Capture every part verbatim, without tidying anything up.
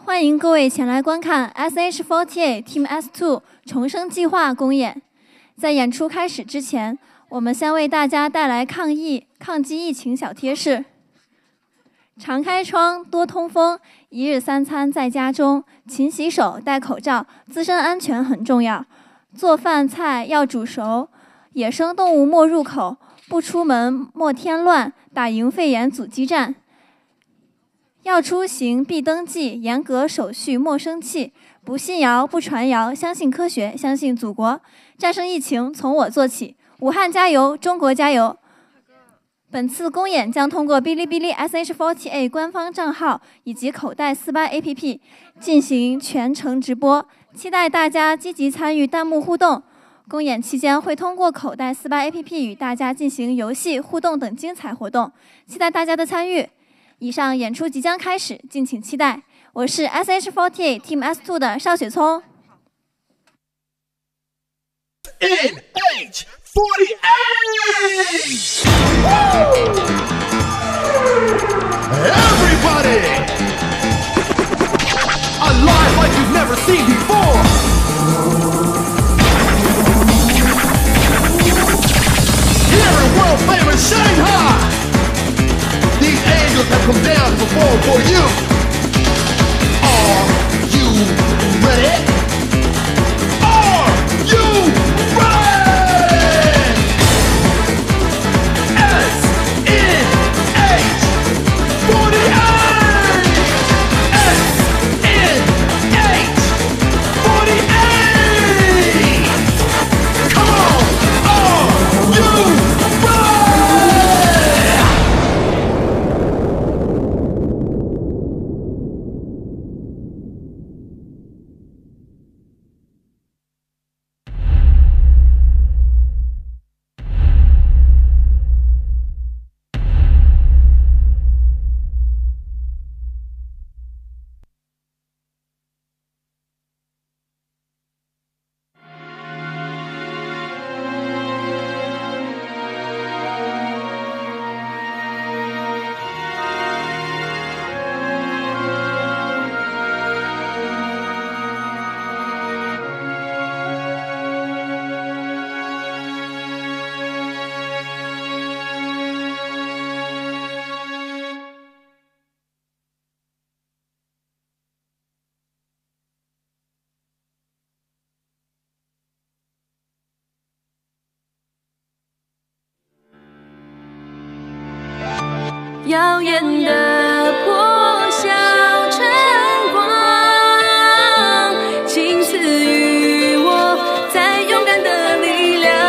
欢迎各位前来观看 S H 四十八 Team S 二 重生计划公演。在演出开始之前，我们先为大家带来抗疫、抗击疫情小贴士：常开窗，多通风，一日三餐在家中，勤洗手，戴口罩，自身安全很重要。做饭菜要煮熟，野生动物莫入口，不出门莫添乱，打赢肺炎阻击战。要出行必登记，严格手续莫生气，不信谣不传谣，相信科学，相信祖国。战胜疫情从我做起，武汉加油，中国加油！本次公演将通过哔哩哔哩 S H 四十八 官方账号以及口袋四十八 A P P 进行全程直播，期待大家积极参与弹幕互动。公演期间会通过口袋四十八 A P P 与大家进行游戏互动等精彩活动，期待大家的参与。以上演出即将开始，敬请期待。我是 S H 四十八 Team S 二 的邵雪聪。 N H forty-eight! Everybody! A life like you've never seen before! Here in world famous Shanghai! These angels have come down to perform for you! Are you ready? Are you ready? S N H forty-eight! S N H forty-eight! Come on! Are you ready? 耀眼的破晓晨光，请赐予我再勇敢的力量。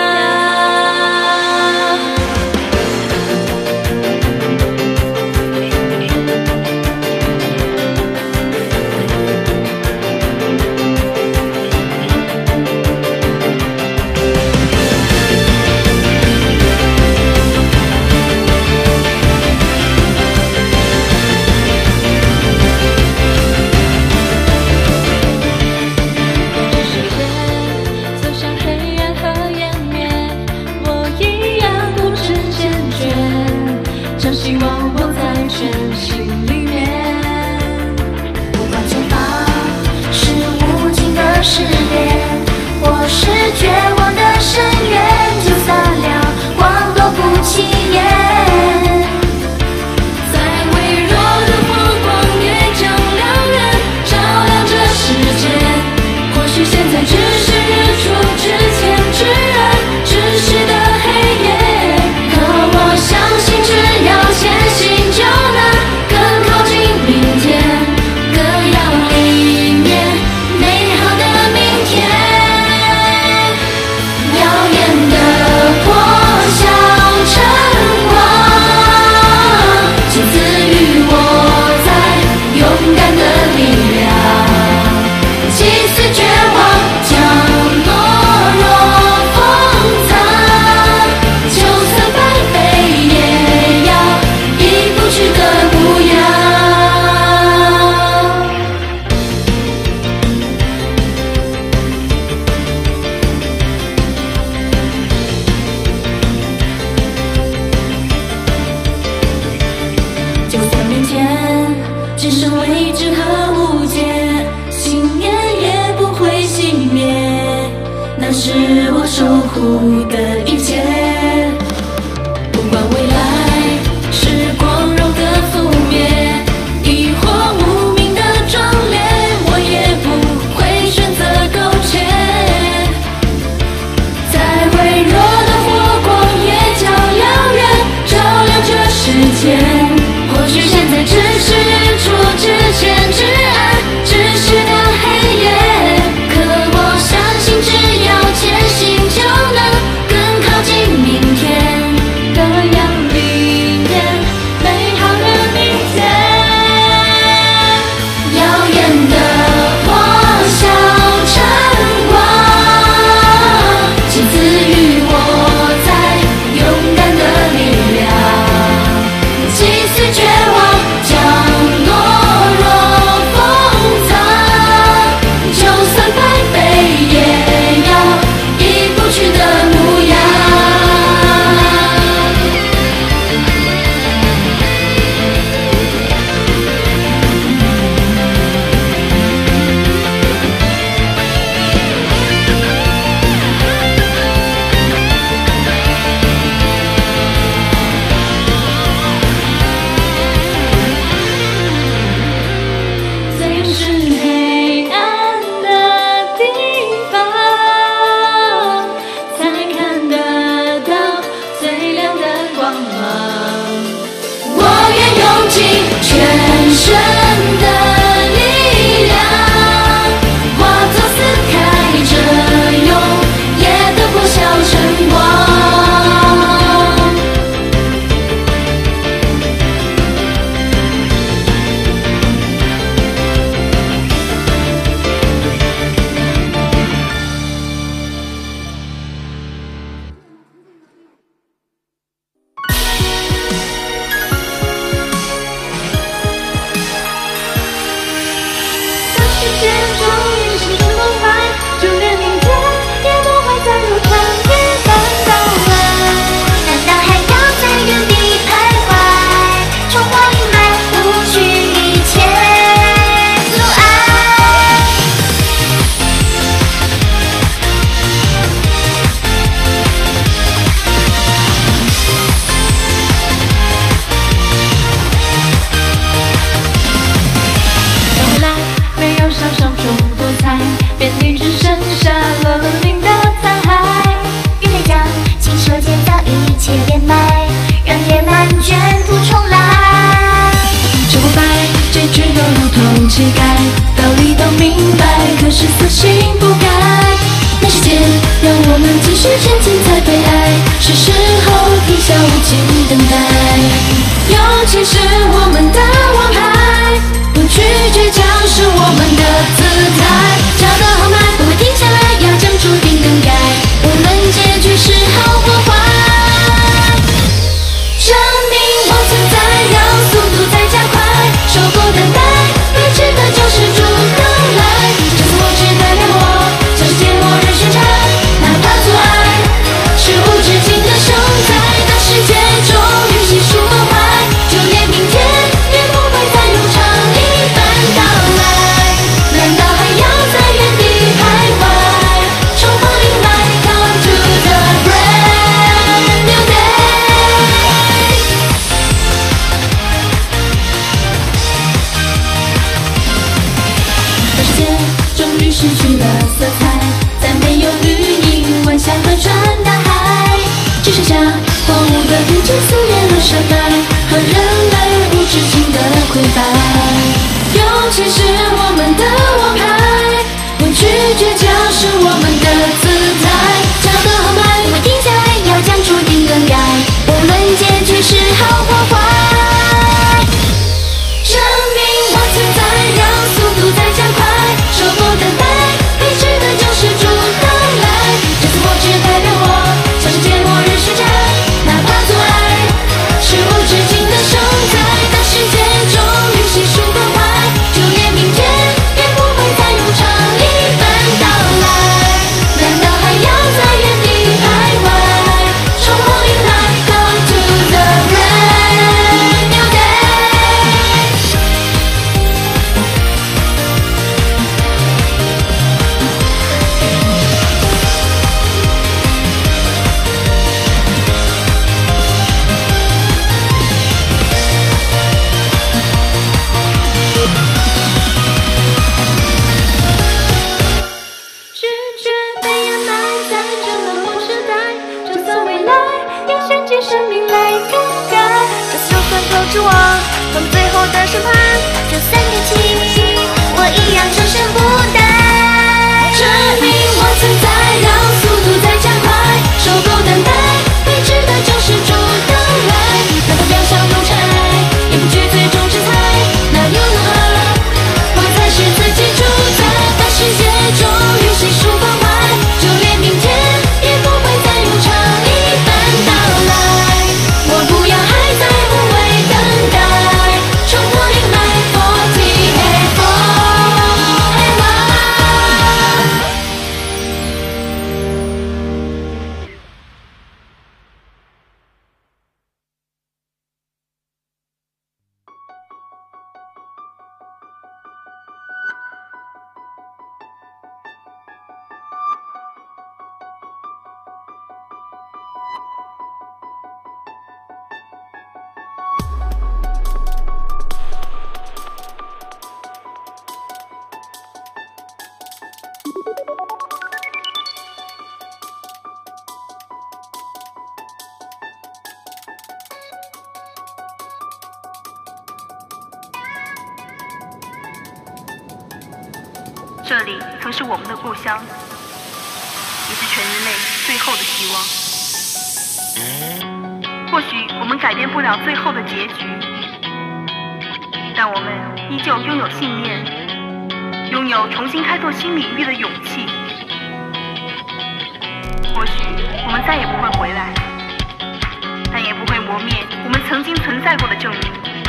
只剩未知和无解，信念也不会熄灭，那是我守护的一切。不管未来是光荣的覆灭，亦或无名的壮烈，我也不会选择苟且。再微弱的火光也照耀远，照亮这世界。或许现在只是日出之前，至暗之时的黑夜，可我相信只要前行就能更靠近明天的阳历年，美好的明天。耀眼的破晓晨光，亲自与我在勇敢的力量，祭祀绝望，将懦弱封藏，就算败北也要一不去的模样。最是黑暗的地方，才看得到最亮的光芒。我愿用尽全身的力量，化作撕开这永夜的破晓晨光。当时间终于是瞬光快，就连明天也不会再如长夜般到来。 难道还要在原地徘徊？冲破阴霾，不惧一切阻碍。到后来，没有想象中多彩，遍地只剩下了零的残骸。预备将亲手建造一切连埋，让野蛮卷土重来。 这不白，结局都如同乞丐，道理都明白，可是死心不改。那时间让我们继续前进才悲哀，是时候停下无尽等待。勇气是我们的王牌，不拒绝将是我们的姿态。找得好吗？不会停下来，要将注定更改，无论结局是好或坏。证明我存在，让速度再加快，受过等待，未知的就是主等来。这次我只代表我，向世界末日宣战，哪怕阻碍是无止境的盛载。当世界终于悉数崩坏，就连明天也不会再如常一般到来。难道还要在原地徘徊？冲破阴霾 ，Come to the brand new day。当时间终于失去了色彩，再没有绿荫，晚霞和转大海，只剩下荒芜的云层撕裂了山脉，和人类无止境的溃败。勇气是我们的王牌，不拒绝将是我们的姿态。找得好吗？ 不会停下来，要将注定更改，无论结局是好或坏。 证明我存在，让速度再加快，受过等待，未知的就是主等来。这次我只代表我，向世界末日宣战，哪怕阻碍是无止境的盛载。当世界终于悉这里曾是我们的故乡，也是全人类最后的希望。或许我们改变不了最后的结局，但我们依旧拥有信念，拥有重新开拓新领域的勇气。或许我们再也不会回来，但也不会磨灭我们曾经存在过的证明。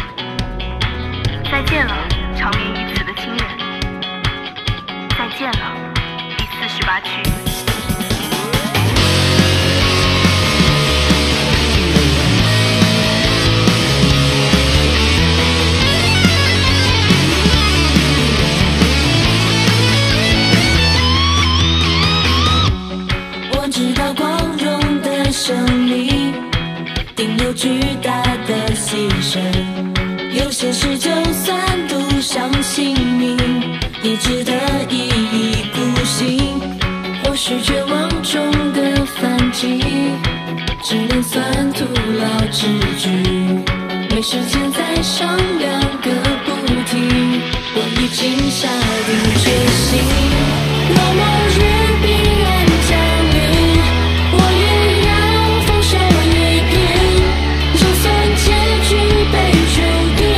再见了，长眠于此的亲人。再见了，第四十八区。 我知道光荣的胜利定有巨大的牺牲，有些事就算赌上性命也值得一意孤行。或许绝望中的反击只能算徒劳之举，没时间再商量个不停，我已经下定决心。若末日必然降临，我也要放手一拼，就算结局被注定。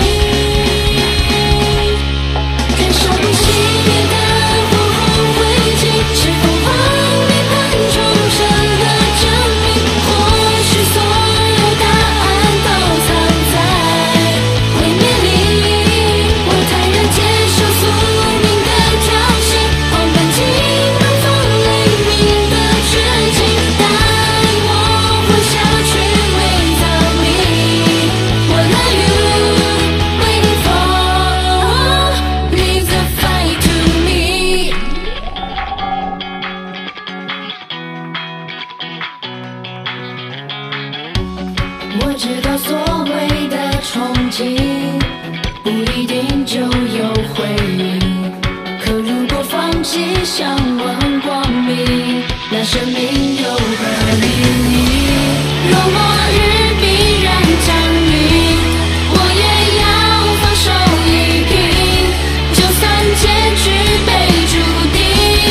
看上不熄灭的火红灰烬，是凤凰涅槃重生的证明。或许所有答案都藏在毁灭里，我坦然接受宿命的挑衅，狂奔进冷风雷鸣的绝境，答应我活下去 without me。 What are you waiting for? Leave the fight to me。 我知道所谓的憧憬不一定就有回应，可如果放弃向往光明，那生命有何意义？若末日必然降临，我也要放手一拼，就算结局被注定。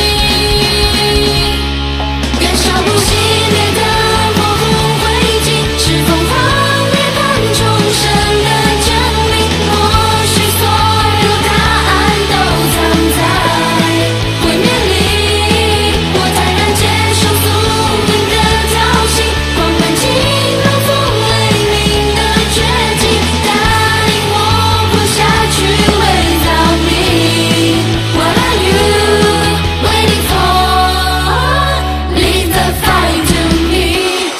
燃烧不熄灭的火红灰烬，是凤凰涅槃重生的证明。或许所有答案都藏在毁灭里，我坦然接受宿命的挑衅，狂奔进冷风雷鸣的绝境，答应我活下去 without me。 What are you waiting for? Leave the fight to me。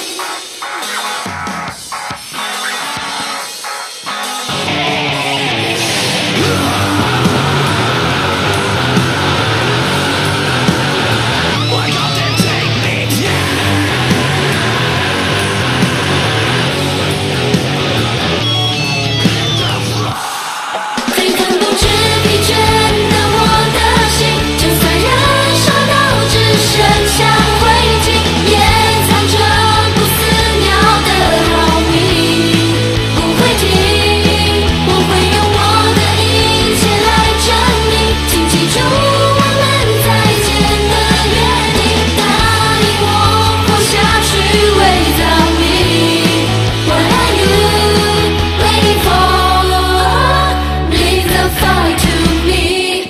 沸腾不知疲倦的我的心，就算燃烧到只剩下灰烬，也藏着不死鸟的好命。不会停，我会用我的一切来证明。请记住我们再见的约定，答应我活下去 without me。 What are you waiting for? Leave the fight to me。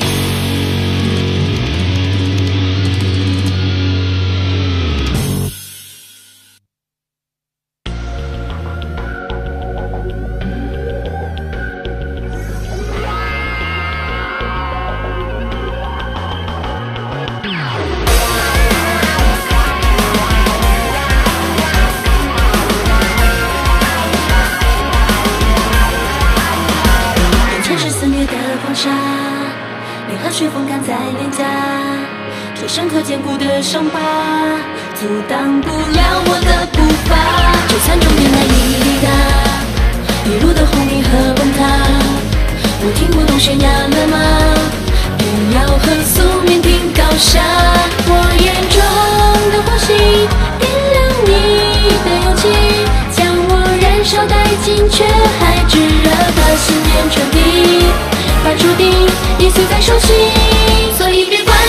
眼前是肆虐的黄沙，连和雪风干在脸颊，这深刻坚固的伤疤阻挡不了我的步伐。就算终点难以抵达，一路的轰鸣和崩塌，我听不懂悬崖勒马，偏要和宿命拼高下。我眼中的火星点亮你的勇气，将我燃烧殆尽，却还炙热的信念传递，把注定也随在手心，所以别管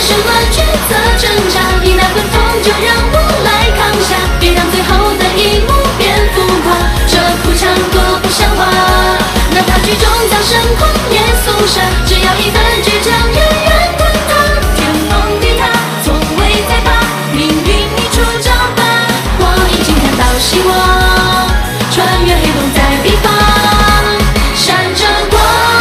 升空，耶肃杀，只要一份倔强，远远滚烫，天崩地塌，从未再怕，命运你出招吧，我已经看到希望，穿越黑洞在彼方，闪着光。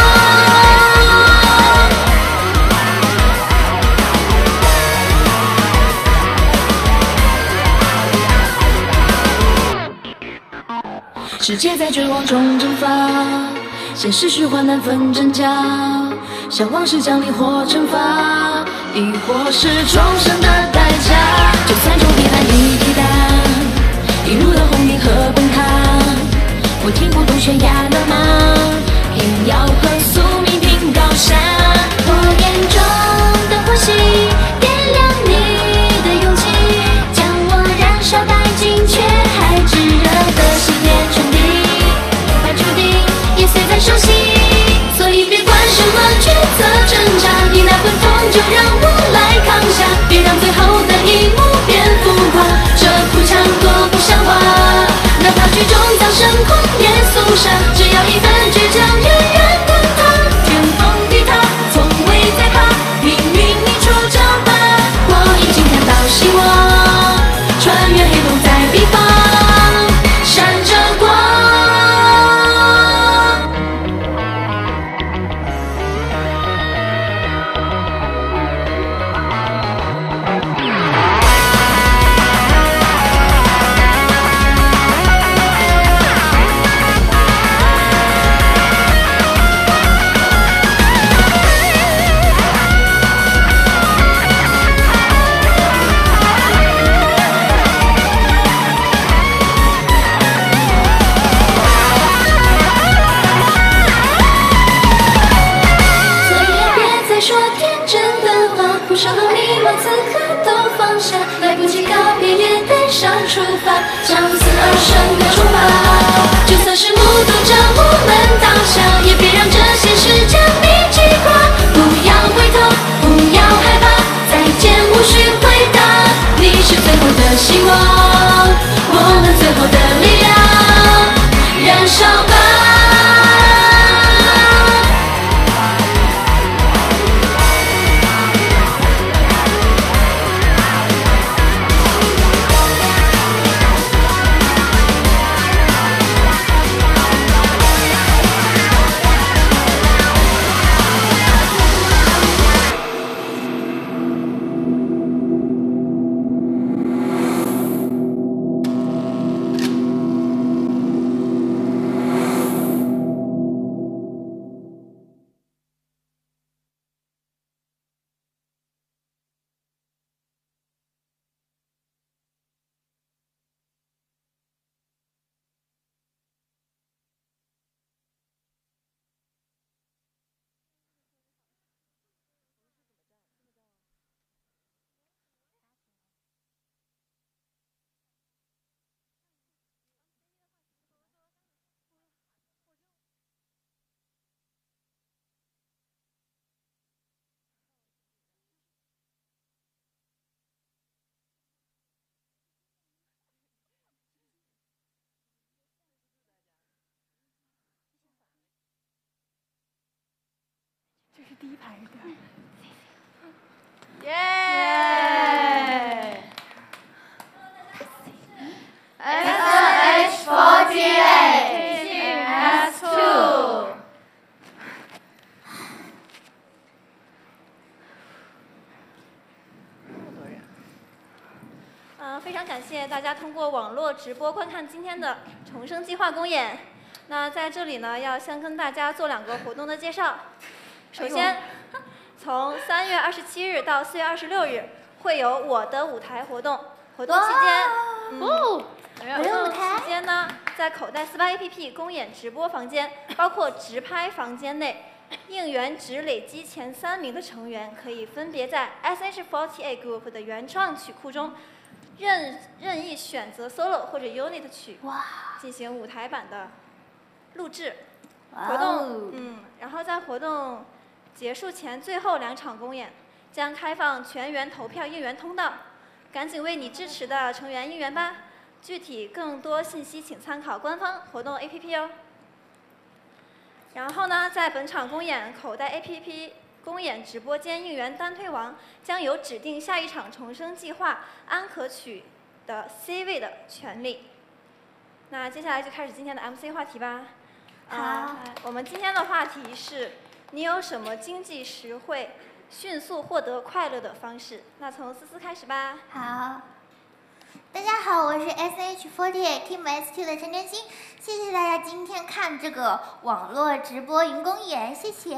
世界在绝望中蒸发，现实虚幻难分真假，向往是奖励或惩罚，亦或是重生的代价。就算终必难以抵达，一路的红泥和崩塌，我听不懂悬崖勒马，偏要和宿命拼高下。火焰中的火星，点亮你的勇气，将我燃烧殆尽，却还炙热的信念传递。在手心，所以别管什么抉择挣扎，你那份痛就让我来扛下，别让最后的一幕变浮夸，这哭腔多不像话，哪怕剧中早升空也肃杀，只要一份倔强，远远滚烫，天崩地塌，从未再怕，命运你出招吧，我已经看到希望，穿越黑洞在彼方，闪着光。不舍和迷茫，此刻都放下，来不及告别也得上出发，向死而生的出发。就算是目睹着我们倒下，也别让这现实将你击垮。不要回头，不要害怕，再见无需回答。你是最后的希望，我们最后的力量，燃烧吧。 这是第一排的。 耶 ！S H forty-eight Team S two。 呃，非常感谢大家通过网络直播观看今天的重生计划公演。那在这里呢，要先跟大家做两个活动的介绍。首先，从三月二十七日到四月二十六日会有我的舞台活动。活动期间，嗯、 哦， 活动期间呢，在口袋四八 A P P 公演直播房间，包括直拍房间内，应援值累积前三名的成员可以分别在 S H forty-eight Group 的原创曲库中任任意选择 solo 或者 unit 曲，进行舞台版的录制。活动，嗯，然后在活动结束前最后两场公演将开放全员投票应援通道，赶紧为你支持的成员应援吧。具体更多信息请参考官方活动 A P P 哦。 然后呢，在本场公演口袋 A P P 公演直播间应援单推王将有指定下一场重生计划安可曲的 C 位的权利。那接下来就开始今天的 M C 话题吧。 好、 呃，我们今天的话题是：你有什么经济实惠、迅速获得快乐的方式？那从思思开始吧。 好，大家好，我是 S H 四十八 Team S two 的陈真心，谢谢大家今天看这个网络直播云公演，谢谢。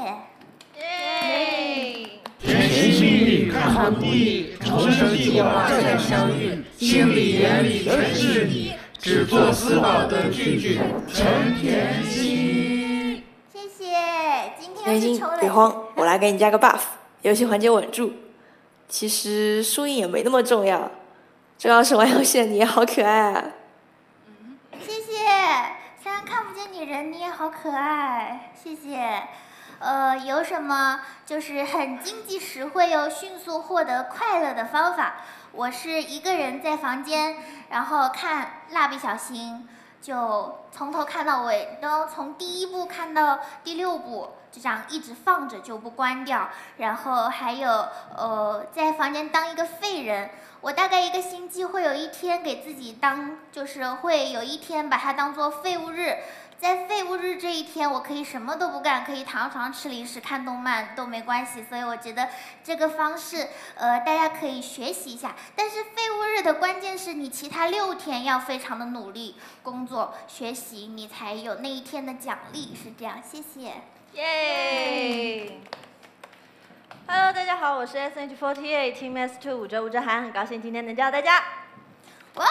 耶！ 甜心里看皇帝，重生计划再相遇，心里眼里全是你，只做四宝的句句陈甜心。 谢谢，今天甜心是抽了。 别慌，我来给你加个 buff， 游戏环节稳住。其实输赢也没那么重要，重要是玩游戏的你也好可爱啊。 谢谢，虽然看不见你人，你也好可爱，谢谢。呃，有什么就是很经济实惠又迅速获得快乐的方法？我是一个人在房间，然后看蜡笔小新，就从头看到尾，然后从第一部看到第六部，就这样一直放着就不关掉。然后还有呃，在房间当一个废人。我大概一个星期会有一天给自己当，就是会有一天把它当做废物日。在废物日这一天，我可以什么都不干，可以躺床吃零食、看动漫都没关系。所以我觉得这个方式，呃，大家可以学习一下。但是废物日的关键是你其他六天要非常的努力工作、学习，你才有那一天的奖励。是这样，谢谢。 耶！ Hello， 大家好，我是 S H 四十八 Team S two 武哲吴哲涵，很高兴今天能见到大家。 哇！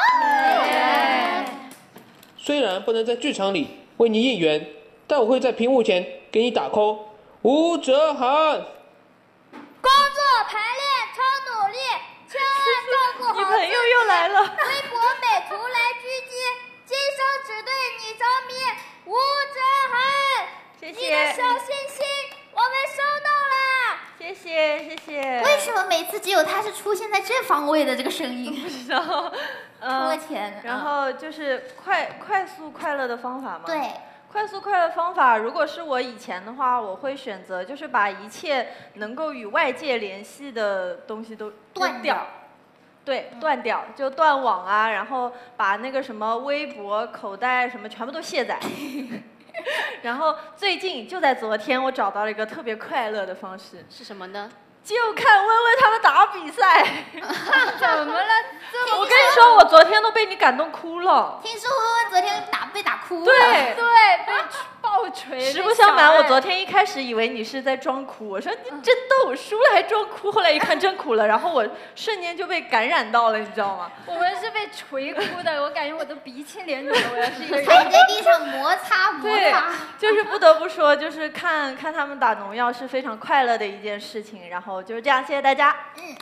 虽然不能在剧场里为你应援，但我会在屏幕前给你打 call。吴哲涵， 工作排练超努力，千万照顾好自己。 女朋友又来了。 微博美图来狙击，今生只对你着迷。吴哲涵， 谢谢。 你的小心心我们收到了。 谢谢谢谢。 为什么每次只有他是出现在正方位的这个声音？ 不知道。 拖钱。 然后就是快快速快乐的方法吗？ 对。 快速快乐方法，如果是我以前的话，我会选择就是把一切能够与外界联系的东西都断掉。 对，断掉，就断网啊，然后把那个什么微博、口袋什么全部都卸载。然后最近就在昨天，我找到了一个特别快乐的方式， 是什么呢？ 就看薇薇他们打比赛。 怎么了？ 我跟你说，我昨天都被你感动哭了。 听说薇薇昨天打被打哭了。 对对，被爆锤。 实不相瞒，我昨天一开始以为你是在装哭，我说你真逗，输了还装哭。后来一看真哭了，然后我瞬间就被感染到了，你知道吗？ 我们是被锤哭的，我感觉我都鼻青脸肿了。我要是一个踩在地上摩擦摩擦。 就是不得不说，就是看看他们打农药是非常快乐的一件事情。然后就是这样，谢谢大家。 嗯。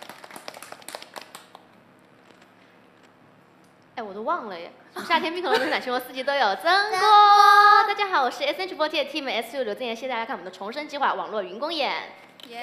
哎，我都忘了耶。夏天冰可乐的奶青我四季都有增锅。大家好，我是 S H 四十八 Team S two 刘增言，谢谢大家看我们的重生计划网络云公演。 耶！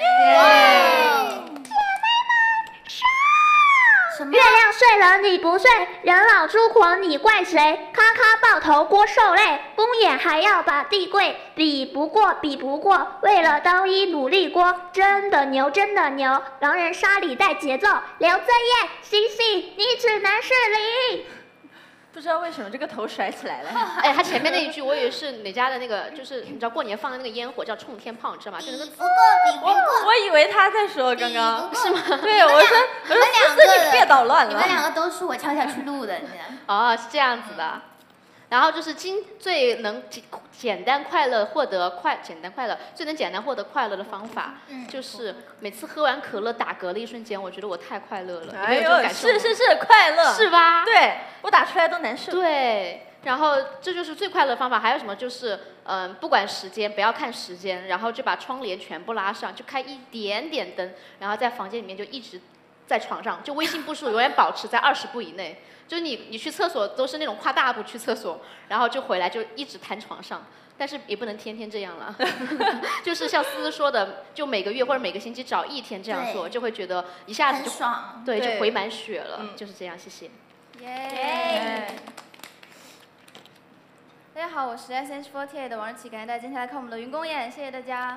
月亮睡了你不睡，人老珠黄你怪谁？咔咔爆头锅受累，公演还要把地跪，比不过比不过，为了刀一努力过，真的牛真的牛，狼人杀里带节奏，刘增燕醒醒，你只能是零。 不知道为什么这个头甩起来了。 哎，他前面那一句我以为是哪家的那个，就是你知道过年放的那个烟火叫冲天炮，你知道吗？就那个。 比不过，比不过。 我我以为他在说刚刚。 是吗？ 对，我说我说思思你别捣乱了。 你们两个都是我悄悄去录的，你知道。 哦，是这样子的。然后就是今最能简单快乐获得快简单快乐最能简单获得快乐的方法，嗯、就是每次喝完可乐打嗝的一瞬间，我觉得我太快乐了。 哎呦，是是是，快乐是吧？ 对，我打出来都难受。 对，然后这就是最快乐的方法。还有什么？就是嗯、呃，不管时间，不要看时间，然后就把窗帘全部拉上，就开一点点灯，然后在房间里面就一直在床上，就微信步数永远保持在二十步以内。就是你，你去厕所都是那种跨大步去厕所，然后就回来就一直瘫床上，但是也不能天天这样了。就是像思思说的，就每个月或者每个星期找一天这样做，就会觉得一下子就爽， 对，就回满血了。嗯、就是这样，谢谢。 耶。 大家好，我是 S H 四十八 的王日琪，感谢大家今天来看我们的云公演，谢谢大家。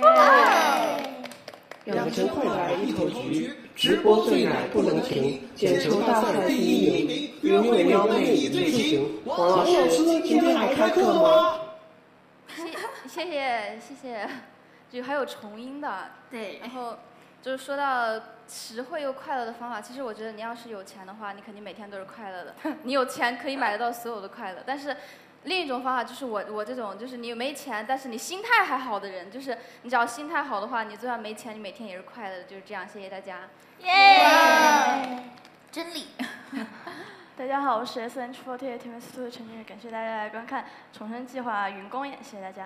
两千块来一头橘，直播最奶不能停，捡球大赛第一名，约会撩妹你最行。王老师今天还开课吗？ 谢谢谢谢谢，就还有重音的。 对。 然后就是说到实惠又快乐的方法，其实我觉得你要是有钱的话，你肯定每天都是快乐的。你有钱可以买得到所有的快乐，但是。另一种方法就是我我这种，就是你没钱，但是你心态还好的人，就是你只要心态好的话，你就算没钱，你每天也是快乐的，就是这样。谢谢大家。 耶！真理。 大家好，我是 S H 四十八 Team S 二 的陈俊宇，感谢大家来观看重生计划云公演，谢谢大家。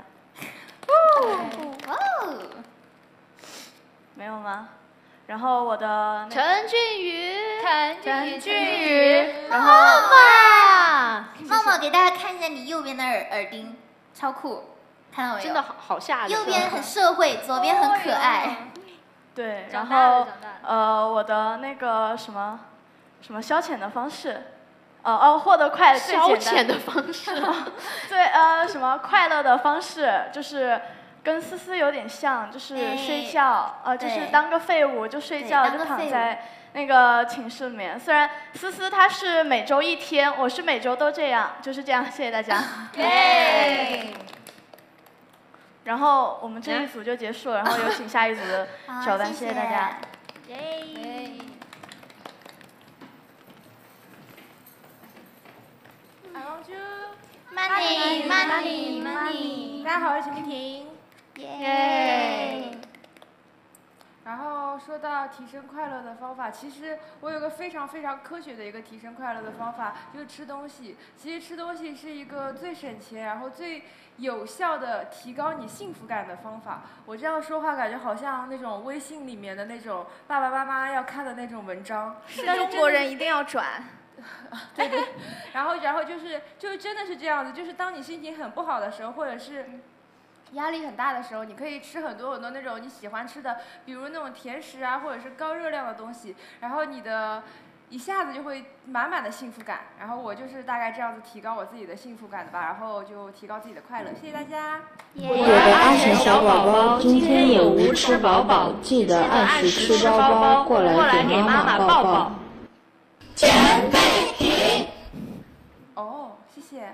哦， 没有吗？然后我的陈俊宇， 陈俊宇， 然后哇，茂茂给大家看一下你右边的耳耳钉，超酷，看到没有？ 真的好好吓人。 右边很社会，左边很可爱。 对，然后呃，我的那个什么什么消遣的方式，呃哦，获得快乐最简单消遣的方式， 对呃什么快乐的方式就是。跟思思有点像，就是睡觉，呃，就是当个废物就睡觉，就躺在那个寝室里面。虽然思思她是每周一天，我是每周都这样，就是这样。谢谢大家。 耶。 然后我们这一组就结束了，然后有请下一组的小班，谢谢大家。 耶。Money money money。 大家好，我是陈碧婷。 耶！ 然后说到提升快乐的方法，其实我有个非常非常科学的一个提升快乐的方法，就是吃东西。其实吃东西是一个最省钱，然后最有效的提高你幸福感的方法。我这样说话感觉好像那种微信里面的那种爸爸妈妈要看的那种文章。 是中国人一定要转。 对对。然后然后就是就真的是这样子，就是当你心情很不好的时候，或者是。压力很大的时候，你可以吃很多很多那种你喜欢吃的，比如那种甜食啊，或者是高热量的东西，然后你的一下子就会满满的幸福感。然后我就是大概这样子提高我自己的幸福感的吧，然后就提高自己的快乐。谢谢大家。 我的阿贤小宝宝今天有无吃饱饱，记得按时吃包包，过来给妈妈抱抱。 陈碧婷。 哦，谢谢。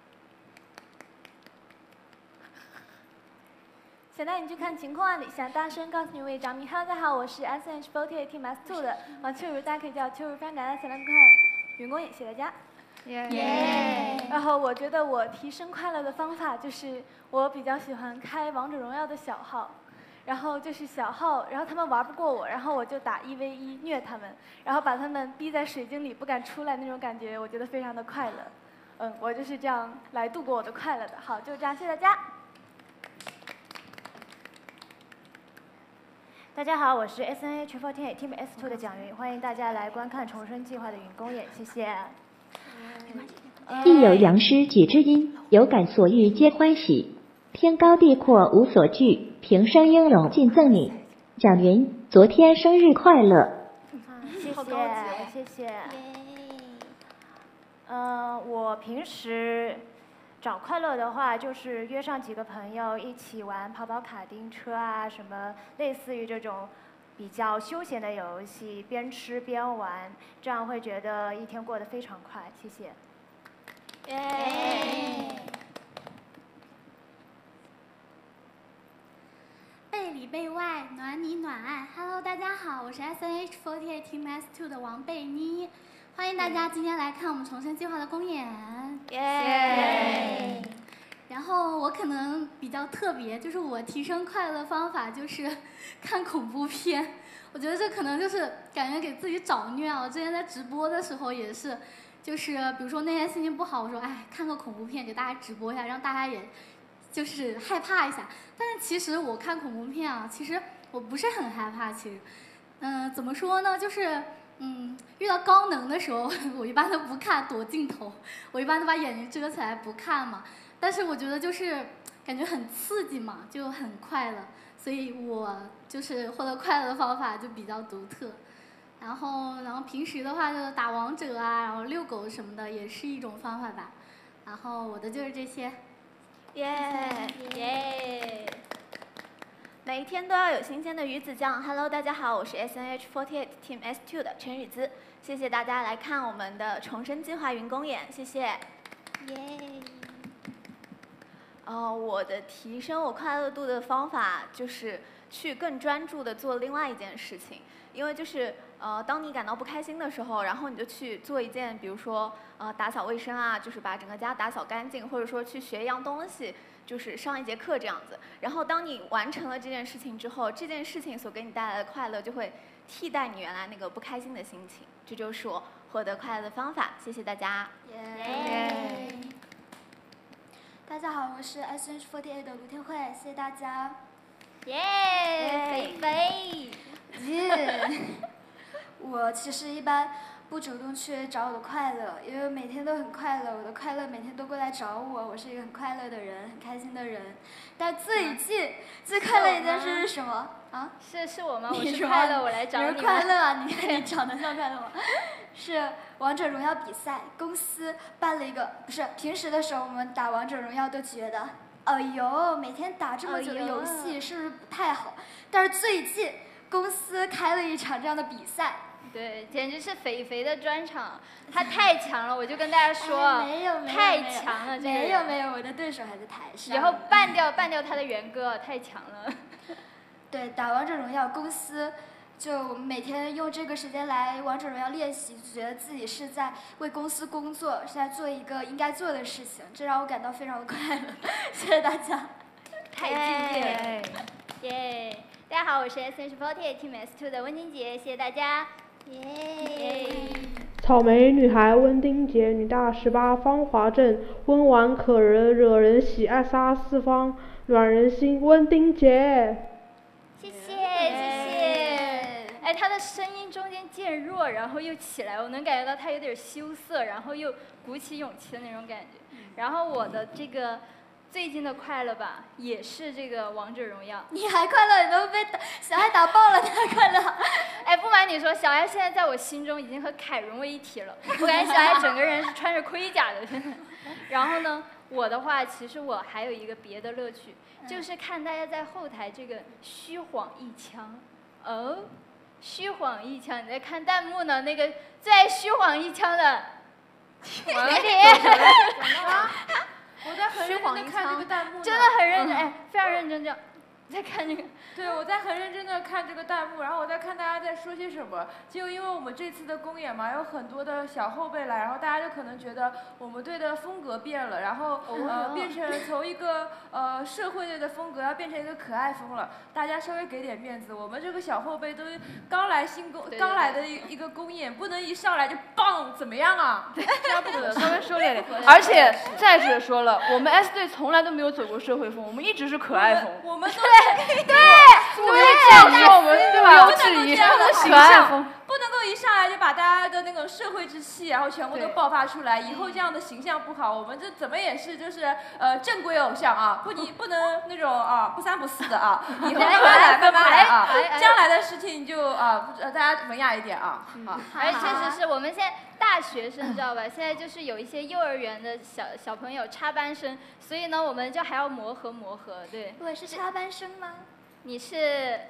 想带你去看情况案里，想大声告诉你位着迷。Hello， 大家好，我是 S H 四十八 Team S 二 的王秋如，大家可以叫秋如。非常感谢大家来看云公演，谢谢大家。 耶、 yeah. 然后我觉得我提升快乐的方法就是我比较喜欢开王者荣耀的小号，然后就是小号，然后他们玩不过我，然后我就打一 v 一虐他们，然后把他们逼在水晶里不敢出来那种感觉，我觉得非常的快乐。嗯，我就是这样来度过我的快乐的。好，就这样，谢谢大家。 大家好，我是 S N H 四十八 Team S 二 的蒋云，欢迎大家来观看重生计划的云公演，谢谢。 亦有杨师几知音，有感所欲皆欢喜，天高地阔无所惧，平生英荣尽赠你。蒋云，昨天生日快乐！ 谢谢，谢谢。嗯、呃，我平时找快乐的话，就是约上几个朋友一起玩跑跑卡丁车啊，什么类似于这种比较休闲的游戏，边吃边玩，这样会觉得一天过得非常快。谢谢。 耶！ 背里背外，暖里暖爱。Hello， 大家好，我是 S N H 四十八 Team S 二 的王贝妮。欢迎大家今天来看我们重生计划的公演，耶！然后我可能比较特别，就是我提升快乐的方法就是看恐怖片。我觉得这可能就是感觉给自己找虐啊。我之前在直播的时候也是，就是比如说那天心情不好，我说哎看个恐怖片给大家直播一下，让大家也就是害怕一下。但是其实我看恐怖片啊，其实我不是很害怕。其实，嗯、呃，怎么说呢，就是。嗯，遇到高能的时候，我一般都不看，躲镜头。我一般都把眼睛遮起来不看嘛。但是我觉得就是感觉很刺激嘛，就很快乐。所以我就是获得快乐的方法就比较独特。然后，然后平时的话就是打王者啊，然后遛狗什么的也是一种方法吧。 然后我的就是这些。 耶耶！每一天都要有新鲜的鱼子酱。Hello， 大家好，我是 S N H 四十八 Team S 二 的陈雨姿。谢谢大家来看我们的重生计划云公演，谢谢。耶！呃，我的提升我快乐度的方法就是去更专注的做另外一件事情，因为就是呃，当你感到不开心的时候，然后你就去做一件，比如说呃打扫卫生啊，就是把整个家打扫干净，或者说去学一样东西，就是上一节课这样子。然后当你完成了这件事情之后，这件事情所给你带来的快乐就会替代你原来那个不开心的心情，这就是我获得快乐的方法。谢谢大家。 耶！ 大家好，我是 S N H 四十八 的卢天慧，谢谢大家。 耶！ 菲菲。耶！我其实一般不主动去找我的快乐，因为每天都很快乐，我的快乐每天都过来找我，我是一个很快乐的人，很开心的人。但最近最快乐一件事是什么？啊？ 是是我吗？我你是快乐，我来找你。 你是快乐啊！你看你长得像快乐吗？是王者荣耀比赛，公司办了一个，不是平时的时候我们打王者荣耀都觉得，哎呦，每天打这么久的游戏是不是不太好？但是最近公司开了一场这样的比赛。 对，简直是肥肥的专场，他太强了，我就跟大家说， 哎、没有没有太强了，这个没有没有，我的对手还在台上。 以后办掉办掉他的元歌，太强了。 对，打王者荣耀，公司就我们每天用这个时间来王者荣耀练习，觉得自己是在为公司工作，是在做一个应该做的事情，这让我感到非常的快乐。谢谢大家。 太敬业了。耶！大家好，我是 S N H 四十八 Team S 二 的温金杰，谢谢大家。耶！ 草莓女孩温丁杰，女大十八，芳华镇，温婉可人，惹人喜爱撒四方，暖人心，温丁杰。 谢谢谢谢。哎，她的声音中间渐弱，然后又起来，我能感觉到她有点羞涩，然后又鼓起勇气的那种感觉。然后我的这个最近的快乐吧，也是这个王者荣耀。 你还快乐？你都被打小爱打爆了，你还快乐？ 哎，不瞒你说，小爱现在在我心中已经和凯融为一体了。我感觉小爱整个人是穿着盔甲的现在。然后呢，我的话，其实我还有一个别的乐趣，就是看大家在后台这个虚晃一枪。哦，虚晃一枪，你在看弹幕呢？那个最爱虚晃一枪的，王姐。 我在很认真的看这个弹幕， 真的很认真，哎，非常认真这样在看这个。 对，我在很认真的看这个弹幕，然后我在看大家在说些什么。就因为我们这次的公演嘛，有很多的小后辈来，然后大家就可能觉得我们队的风格变了，然后呃变成从一个呃社会队的风格要变成一个可爱风了。大家稍微给点面子，我们这个小后辈都刚来新公刚来的一一个公演，不能一上来就棒怎么样啊？ 这样不可能，稍微收敛点。而且再者说了，我们 S 队从来都没有走过社会风，我们一直是可爱风。 我们都对对， 我们这样说我们对吧？ 不能够这样的形象，不能够一上来就把大家的那种社会之气，然后全部都爆发出来。以后这样的形象不好，我们这怎么也是就是呃正规偶像啊，不你不能那种啊不三不四的啊。以后慢慢来，慢慢来啊，将来的事情就啊大家文雅一点啊。好， 而确实是我们现在大学生知道吧？现在就是有一些幼儿园的小小朋友插班生，所以呢我们就还要磨合磨合，对。 我是插班生吗？ 你是，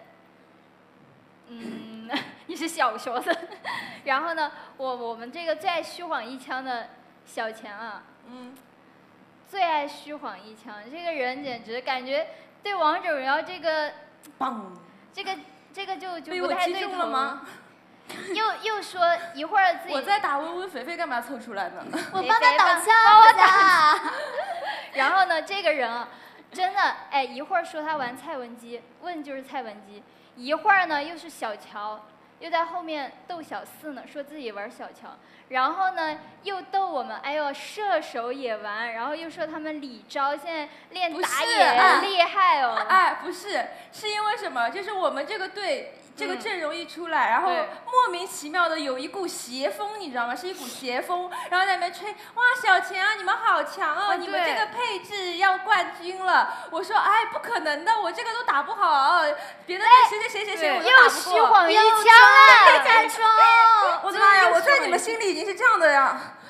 嗯，你是小学生，然后呢，我我们这个最爱虚晃一枪的小钱啊，嗯，最爱虚晃一枪，这个人简直感觉对王者荣耀这个，这个这个就就不太对头了吗？ 又又说一会儿自己我在打温温肥肥干嘛凑出来的？ 我帮他挡枪的。然后呢，这个人啊。真的，哎，一会儿说他玩蔡文姬，问就是蔡文姬；一会儿呢又是小乔，又在后面逗小四呢，说自己玩小乔，然后呢又逗我们，哎呦射手也玩，然后又说他们李昭现在练打野厉害哦。 哎，不是，是因为什么？就是我们这个队。这个阵容一出来，然后莫名其妙的有一股邪风，你知道吗？是一股邪风，然后在那边吹，哇，小钱啊，你们好强哦，你们这个配置要冠军了。我说，哎，不可能的，我这个都打不好，别的队谁谁谁谁谁我都打不过。 又虚晃一枪啊！ 再冲！ 我的妈呀，我在你们心里已经是这样的呀。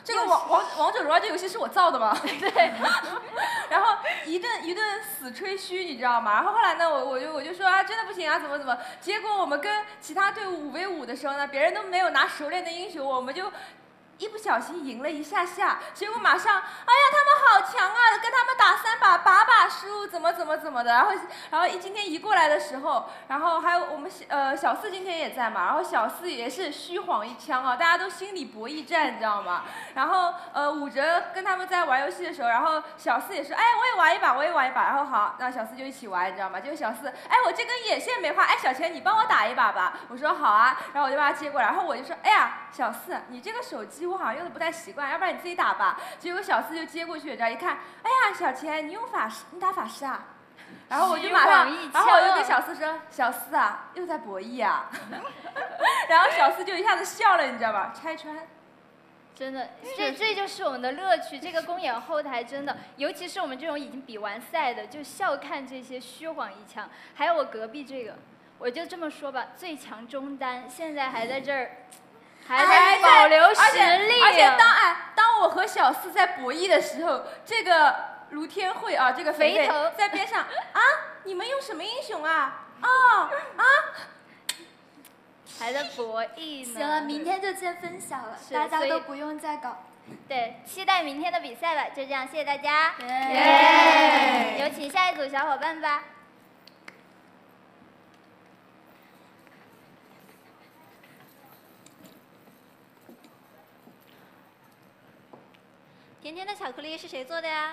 这个王王王者荣耀这游戏是我造的吗？对。然后一顿一顿死吹嘘，你知道吗？然后后来呢，我我就我就说啊，真的不行啊，怎么怎么？结果我们跟其他队伍五 v 五的时候呢，别人都没有拿熟练的英雄，我们就一不小心赢了一下下，结果马上，哎呀，他们好强啊，跟他们打三把把把输，怎么怎么怎么的，然后然后一今天一过来的时候，然后还有我们呃小四今天也在嘛，然后小四也是虚晃一枪啊，大家都心理博弈战，你知道吗？然后呃武哲跟他们在玩游戏的时候，然后小四也是，哎，我也玩一把，我也玩一把，然后好，那小四就一起玩，你知道吗？结果小四，哎，我这根眼线没画，哎，小钱你帮我打一把吧，我说好啊，然后我就把他接过来，然后我就说，哎呀，小四，你这个手机我好像用的不太习惯，要不然你自己打吧。结果小四就接过去，这样一看，哎呀，小钱，你用法师，你打法师啊？然后我就马上，然后我就跟小四说，小四啊，又在博弈啊。然后小四就一下子笑了，你知道吧？拆穿。 真的，这这就是我们的乐趣。这个公演后台真的，尤其是我们这种已经比完赛的，就笑看这些虚晃一枪。还有我隔壁这个，我就这么说吧，最强中单现在还在这儿。还在保留实力， 而且当哎，当我和小四在博弈的时候，这个卢天慧啊，这个肥肥在边上啊，你们用什么英雄啊？哦啊， 还在博弈呢。 行了，明天就见分晓了，大家都不用再搞。 对，期待明天的比赛吧。就这样，谢谢大家。 耶！ 有请下一组小伙伴吧。 甜甜的巧克力是谁做的呀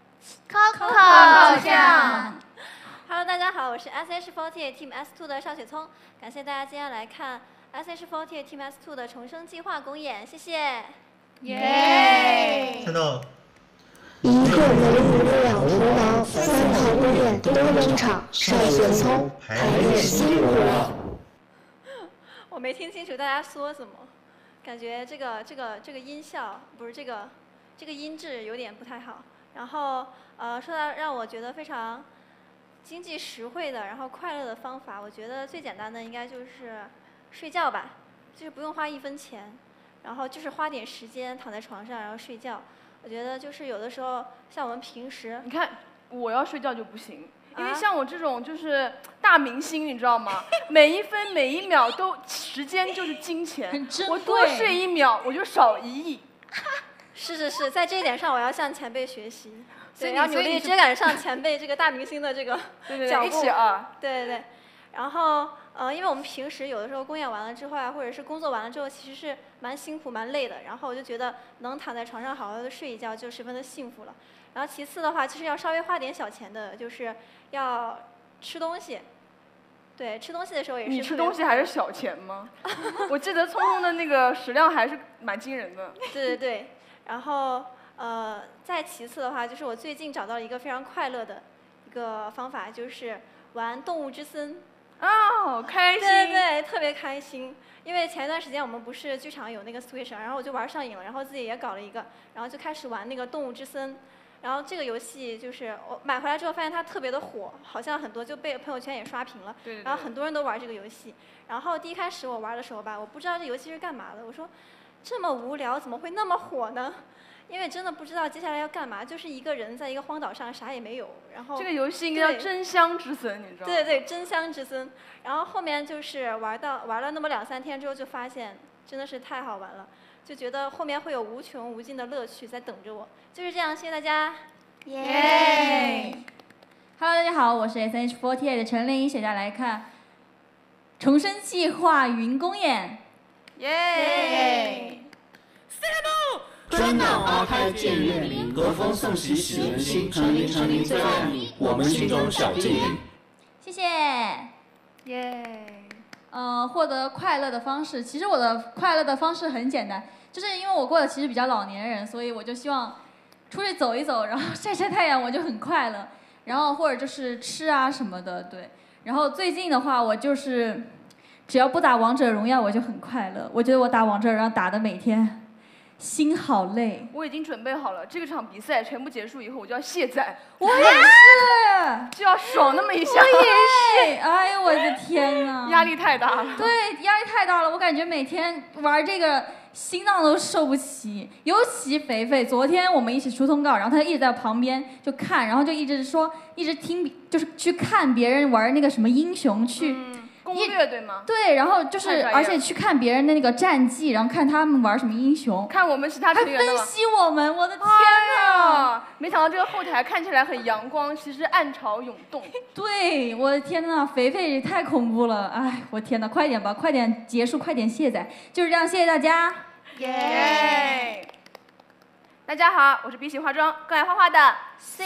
？Coco 酱。 Hello， 大家好，我是 S H 四十八 Team S 二 的邵雪聪，感谢大家今天来看 S H 四十八 Team S 二的重生计划公演，谢谢。 耶！ 看到。 一个没无两头忙，三套公演都冷场，邵雪聪排练辛苦了。 我没听清楚大家说什么，感觉这个这个这个音效不是这个。这个音质有点不太好，然后呃，说到让我觉得非常经济实惠的，然后快乐的方法，我觉得最简单的应该就是睡觉吧，就是不用花一分钱，然后就是花点时间躺在床上然后睡觉。我觉得就是有的时候像我们平时， 你看我要睡觉就不行，因为像我这种就是大明星，你知道吗？每一分每一秒都时间就是金钱，我多睡一秒我就少一亿。 是是是，在这一点上我要向前辈学习， 对， 要努力追赶上前辈这个大明星的这个脚步。对对对，然后呃，因为我们平时有的时候公演完了之后啊，或者是工作完了之后，其实是蛮辛苦蛮累的，然后我就觉得能躺在床上好好的睡一觉就十分的幸福了。然后其次的话，就是要稍微花点小钱的，就是要吃东西。对，吃东西的时候也是。 你吃东西还是小钱吗？我记得聪聪的那个食量还是蛮惊人的。 对对对。然后，呃，再其次的话，就是我最近找到了一个非常快乐的一个方法，就是玩动物之森。 啊，好开心！ 对对，特别开心。因为前一段时间我们不是剧场有那个 Switch， 然后我就玩上瘾了，然后自己也搞了一个，然后就开始玩那个动物之森。然后这个游戏就是我买回来之后发现它特别的火，好像很多就被朋友圈也刷屏了。 对对对。 然后很多人都玩这个游戏。然后第一开始我玩的时候吧，我不知道这游戏是干嘛的，我说。这么无聊，怎么会那么火呢？因为真的不知道接下来要干嘛，就是一个人在一个荒岛上啥也没有，然后这个游戏应该叫真香之森，你知道吗？ 对对，真香之森。然后后面就是玩到玩了那么两三天之后，就发现真的是太好玩了，就觉得后面会有无穷无尽的乐趣在等着我。就是这样，谢谢大家。 耶 ！Hello， 大家好，我是 S H 四十八 的陈琳，写下来看重生计划云公演。 耶！ 专脑花开见月明，和风送喜使人心。陈琳陈琳最爱你，我们心中小精灵。 谢谢。 耶！ 呃，获得快乐的方式，其实我的快乐的方式很简单，就是因为我过得其实比较老年人，所以我就希望出去走一走，然后晒晒太阳，我就很快乐。然后或者就是吃啊什么的，对。然后最近的话，我就是只要不打王者荣耀，我就很快乐。我觉得我打王者荣耀打的每天心好累。 我已经准备好了，这个场比赛全部结束以后，我就要卸载。 我也是， 就要爽那么一下。 我也是，哎呦我的天哪， 压力太大了。 对，压力太大了，我感觉每天玩这个心脏都受不起。尤其肥肥，昨天我们一起出通告，然后他一直在旁边就看，然后就一直说，一直听，就是去看别人玩那个什么英雄去。 嗯攻略对吗？ 对，然后就是，而且去看别人的那个战绩，然后看他们玩什么英雄， 看我们其他成员的还分析我们，我的天哪！哎、没想到这个后台看起来很阳光，其实暗潮涌动。 对，我的天哪，肥肥也太恐怖了！哎，我天哪，快点吧，快点结束，快点卸载，就是这样，谢谢大家。 耶！大家好，我是比起化妆更爱画画的 C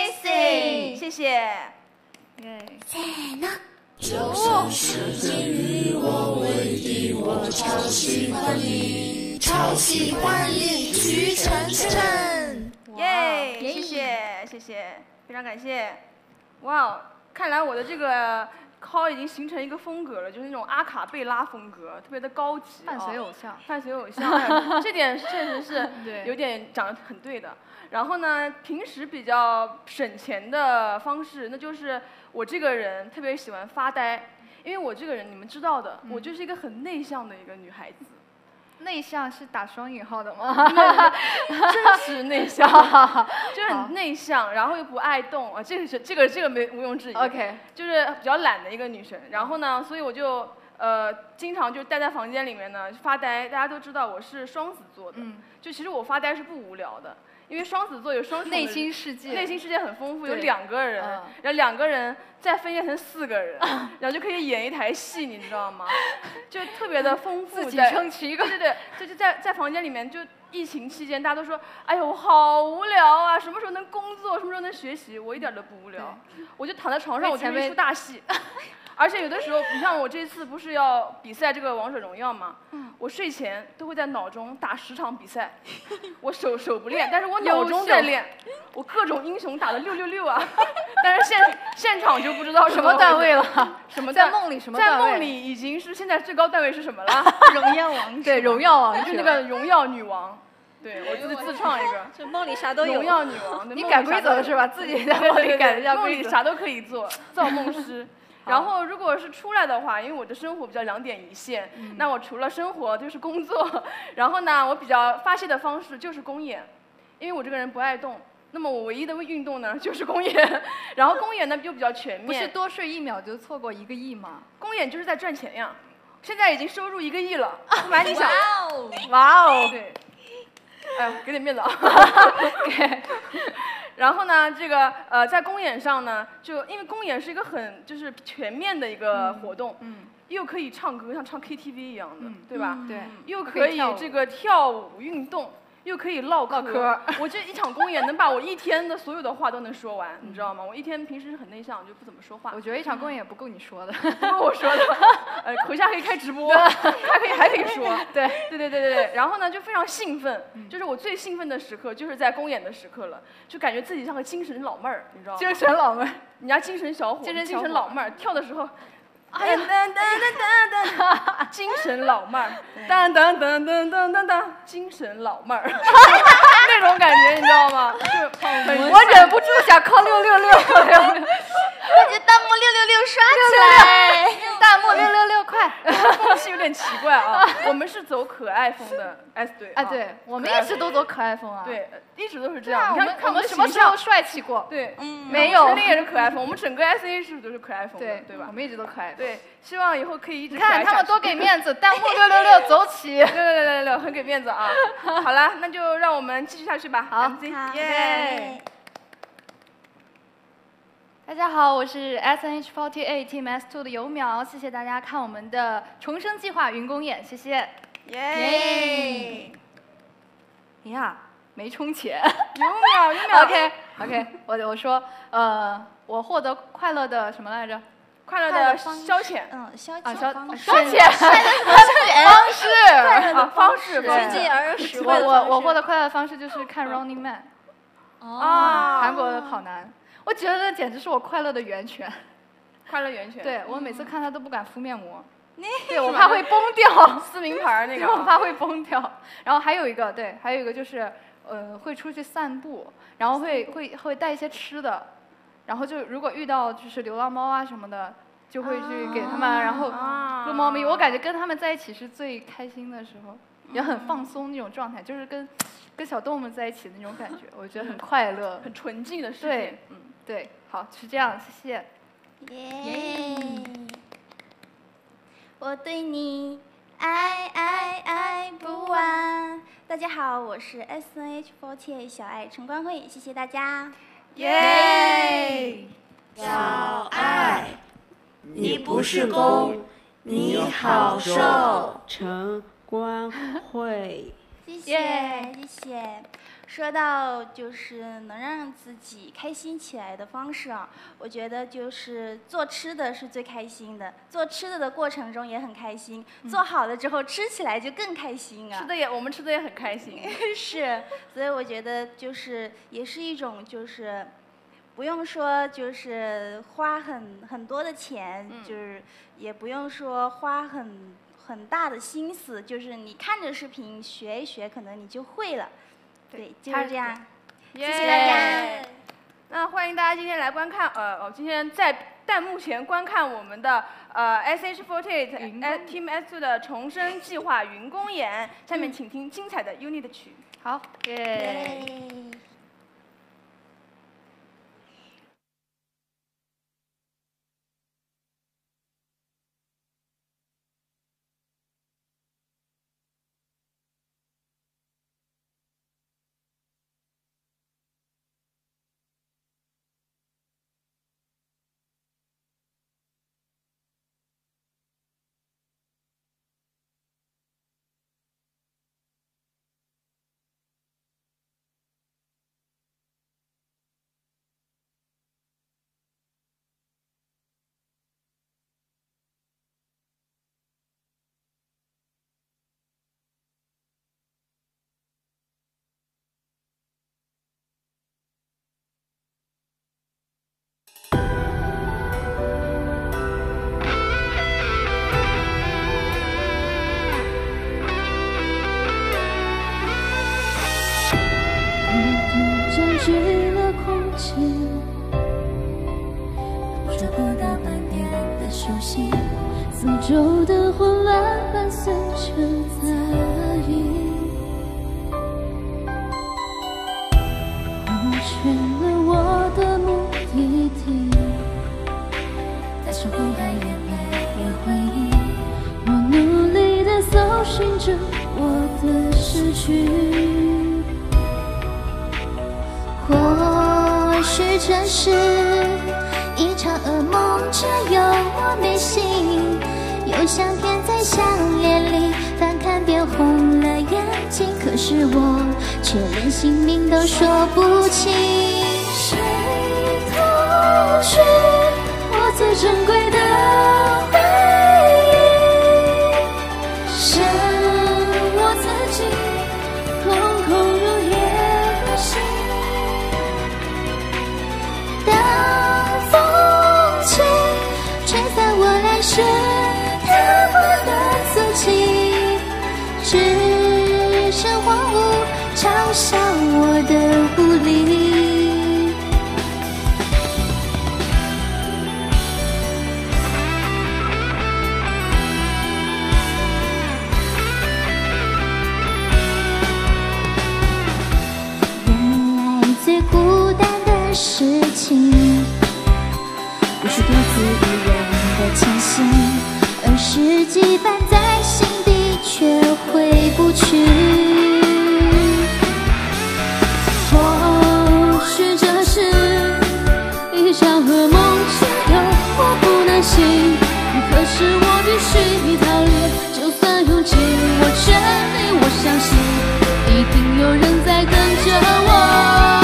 C， 谢谢。耶！ せーの。就是间与我为敌，我超喜欢你，超喜欢你，徐晨晨。 耶！谢谢谢谢，非常感谢。哇，看来我的这个 call 已经形成一个风格了，就是那种阿卡贝拉风格，特别的高级。 伴随偶像， 伴随偶像，这点确实是有点讲得很对的。然后呢，平时比较省钱的方式，那就是我这个人特别喜欢发呆，因为我这个人你们知道的，嗯、我就是一个很内向的一个女孩子。 内向是打双引号的吗？ 真实内向，就很内向，然后又不爱动啊，这个是这个这个没毋庸置疑。 OK， 就是比较懒的一个女生。然后呢，所以我就呃经常就待在房间里面呢发呆。大家都知道我是双子座的，嗯、就其实我发呆是不无聊的。因为双子座有双重内心世界， 内心世界很丰富，有两个人，嗯、然后两个人再分裂成四个人，嗯、然后就可以演一台戏，你知道吗？就特别的丰富， 自己撑起一个， 对对对，就是在在房间里面，就疫情期间，大家都说，哎呦，我好无聊啊，什么时候能工作，什么时候能学习？我一点都不无聊，我就躺在床上，我就是一出大戏。而且有的时候，你像我这次不是要比赛这个王者荣耀吗？嗯、我睡前都会在脑中打十场比赛，我手手不练，但是我脑中在练，我各种英雄打的六六六啊，但是现现场就不知道什么段位了， 什么在梦里什么段位？ 在梦里已经是现在最高段位是什么了？ 荣耀王， 对，荣耀王就是那个荣耀女王。对，我就是自创一个， 就梦里啥都有。 荣耀女王， 你改规则了是吧？自己在梦里改的叫梦里啥都可以做，造梦师。然后，如果是出来的话，因为我的生活比较两点一线，嗯、那我除了生活就是工作。然后呢，我比较发泄的方式就是公演，因为我这个人不爱动。那么我唯一的运动呢就是公演，然后公演呢又比较全面。 不是多睡一秒就错过一个亿吗？ 公演就是在赚钱呀，现在已经收入一个亿了，不瞒你讲。 哇哦！ 哇哦！对。哎呦，给点面子啊！给。然后呢，这个呃，在公演上呢，就因为公演是一个很就是全面的一个活动，嗯，嗯又可以唱歌，像唱 K T V 一样的，嗯、对吧？ 嗯、对， 又可以这个跳舞运动。又可以唠嗑， 嗑我这一场公演能把我一天的所有的话都能说完，你知道吗？我一天平时很内向，就不怎么说话。 我觉得一场公演不够你说的， 不够我说的。呃，回家可以开直播，还可以还可以说。 对对对对对对。然后呢，就非常兴奋，就是我最兴奋的时刻就是在公演的时刻了，就感觉自己像个精神老妹儿，你知道吗？ 精神老妹儿， 人家精神小伙， 精神精神老妹儿，跳的时候。哎呀，噔噔噔噔噔，精神老妹儿，噔噔噔噔噔噔噔，精神老妹儿，那种感觉你知道吗？就我忍不住想靠六六六， 那就弹幕六六六刷起来， 弹幕六六六快， 风气有点奇怪啊。我们是走可爱风的 S 队， 哎，对我们一直都走可爱风啊， 对，一直都是这样。你看， 我们什么时候帅气过？ 对， 嗯，没有， 肯定也是可爱风。我们整个 S A 是不是都是可爱风的？对，对吧？ 我们一直都可爱风。 对，希望以后可以一直。 你看他们多给面子，弹幕六六六走起， 六六六六六很给面子啊！好了，那就让我们继续下去吧。 好， 耶！ 大家好，我是 S N H 四十八 Team S 二 的游淼，谢谢大家看我们的重生计划云公演，谢谢。 耶！ 呀，没充钱。 游淼，游淼。 OK OK， 我我说，呃，我获得快乐的什么来着？ 快乐的消遣， 嗯，消遣消消遣方式， 啊，方式， 实际而实惠。我我我获得快乐的方式就是看 Running Man， 啊， 韩国的跑男，我觉得简直是我快乐的源泉。 快乐源泉。 对我每次看他都不敢敷面膜。 对我怕会崩掉， 撕名牌那个， 我怕会崩掉。然后还有一个，对，还有一个就是，呃，会出去散步，然后会会会带一些吃的，然后就如果遇到就是流浪猫啊什么的，就会去给他们，啊、然后撸猫咪。我感觉跟他们在一起是最开心的时候，也很放松那种状态，就是跟跟小动物们在一起的那种感觉，我觉得很快乐， 很纯净的世界。 对，嗯，对，好，是这样，谢谢。 耶！我对你爱爱爱不完。大家好，我是 S N H 四十八 小爱陈冠慧，谢谢大家。 耶！ 小爱，你不是公，你好瘦。 陈冠慧。 谢谢谢谢。说到就是能让自己开心起来的方式啊，我觉得就是做吃的是最开心的，做吃的的过程中也很开心，嗯、做好了之后吃起来就更开心啊。 吃的也我们吃的也很开心。 是，所以我觉得就是也是一种就是不用说就是花很很多的钱，嗯、就是也不用说花很很大的心思，就是你看着视频学一学，可能你就会了。对，就是这样。谢谢大家。 那欢迎大家今天来观看，呃，哦，今天在弹幕前观看我们的呃 S H 四十八 Team S 二的重生计划云公演。下面请听精彩的 UNI 的曲。 好，耶。 四周的混乱伴随着杂音，忘却了我的目的地，在生活还远没有回忆，我努力地搜寻着我的失去，或许这是一场噩梦，只有我没醒，又像天在项链里翻看变红了眼睛，可是我却连姓名都说不清。谁偷去我最珍贵的回忆，剩我自己空空如也的心。当风起吹散我来时踏过的足迹，只剩荒芜嘲笑我的无力。原来最孤单的事情，不是独自一人的前行，而是羁绊在心底却回不去。或许这是一场噩梦，只有我不能醒，可是我必须逃离，就算用尽我全力，我相信一定有人在等着我。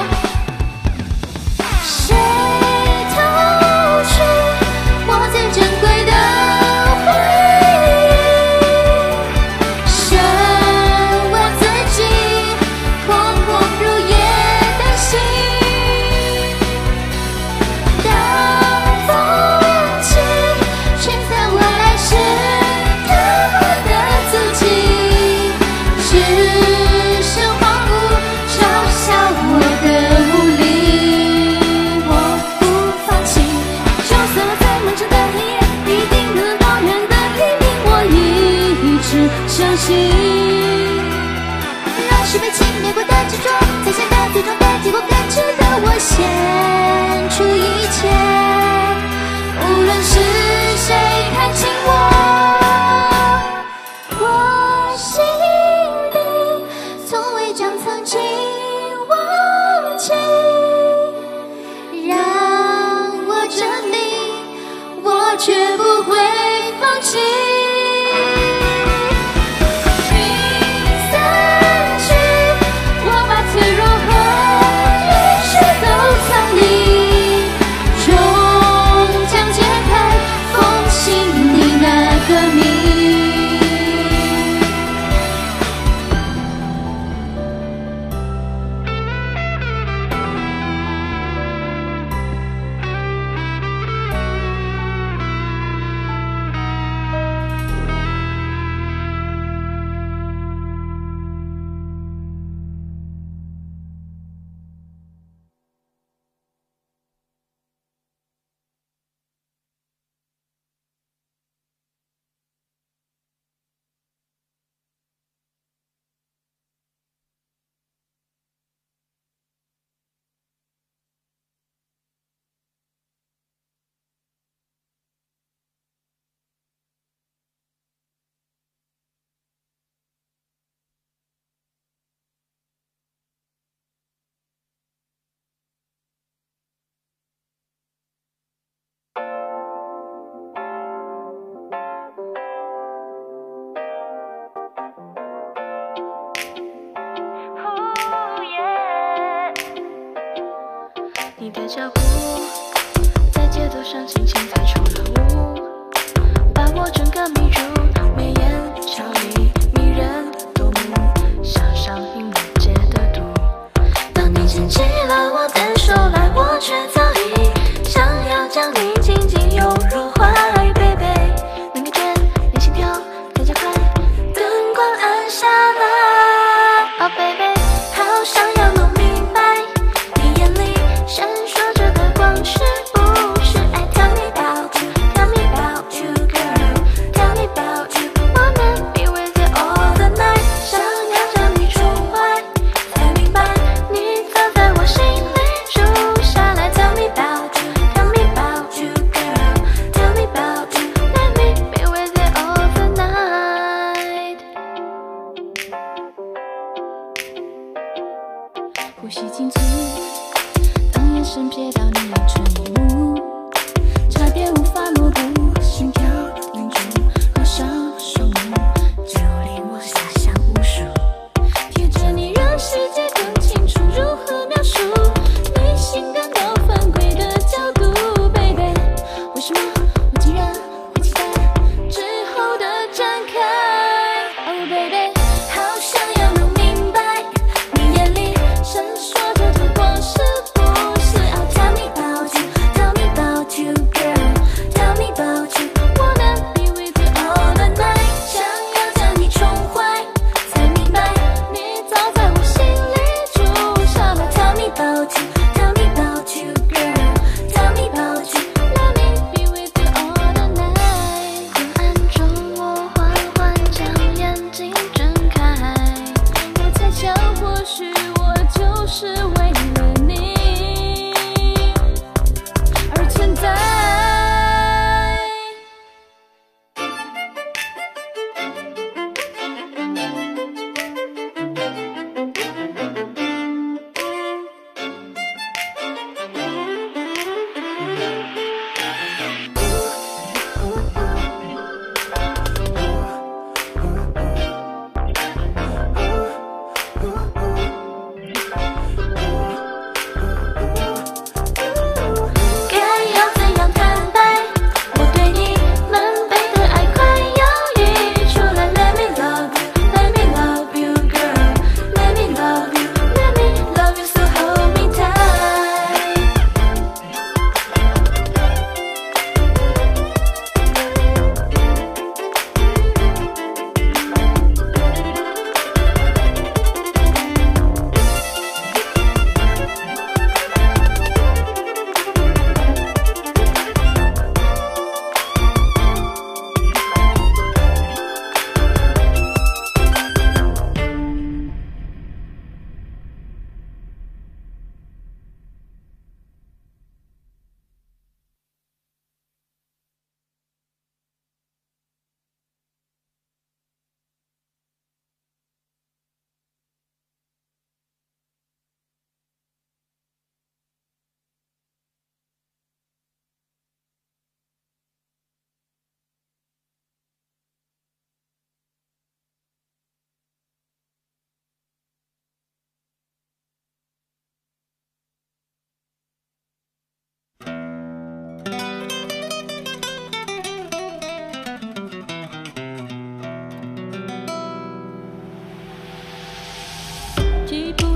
谁偷去我最珍贵的回忆， 献出一切，无论是谁看清我，我心里从未将曾经忘记，让我证明我绝不会放弃。 你的脚步在街头上轻轻踩出了舞，把我整个迷住，眉眼俏丽迷人夺目，像上瘾无解的毒。当你牵起了我的手来，我却早已想要将你紧紧拥入怀 ，baby， 能感觉你心跳在加快，灯光暗下来 ，oh baby， 好想要弄明白。闪烁着的光是不是爱？ Tell me about, tell me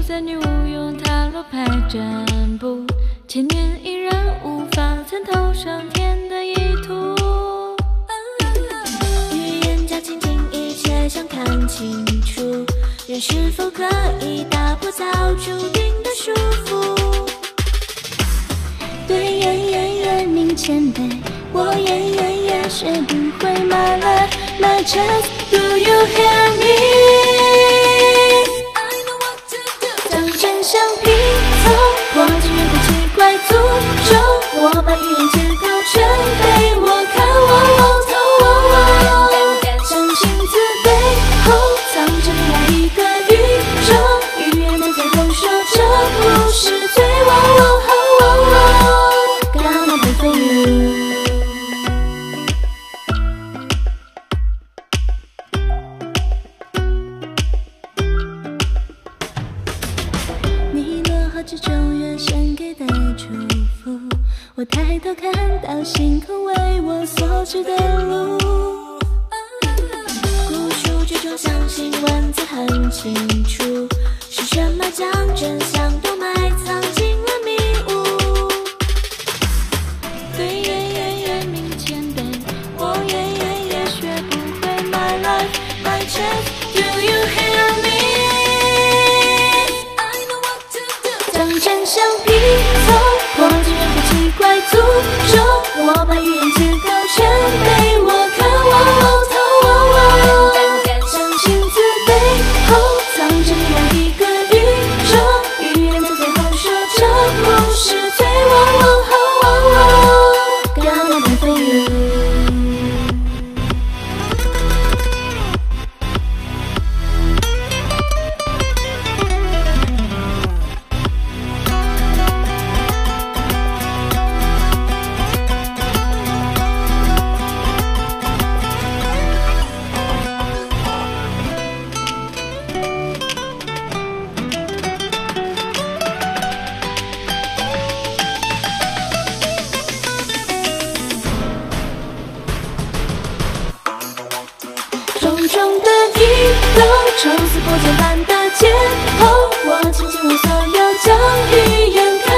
在女巫用塔罗牌占卜，千年依然无法参透上天的意图。预言家倾听一切，想看清楚，人是否可以打破早注定的束缚？对演演员明前辈，我演演也学不会 my life my chance do you hear me？ 当真相拼凑，破解远古奇怪诅咒，我把语言结构全被我看透。相信字背后藏着另外一个宇宙，语言的最后说这不是最忘我。Gonna be for you。之中月献给的祝福，我抬头看到星空为我所指的路。古书剧中相信文字很清楚，是什么将真相都埋藏进了迷雾？对演演员明前辈，我演演也学不会 my life my chance do you hear me？当真相拼凑，破解远古奇怪诅咒，我把语言结构全被我看透。相信字背后藏着另外一个宇宙，语言在最后说这不是最忘我。Gonna be for you。重重的一楼，抽丝剥茧般的解剖，我倾尽我所有，将语言看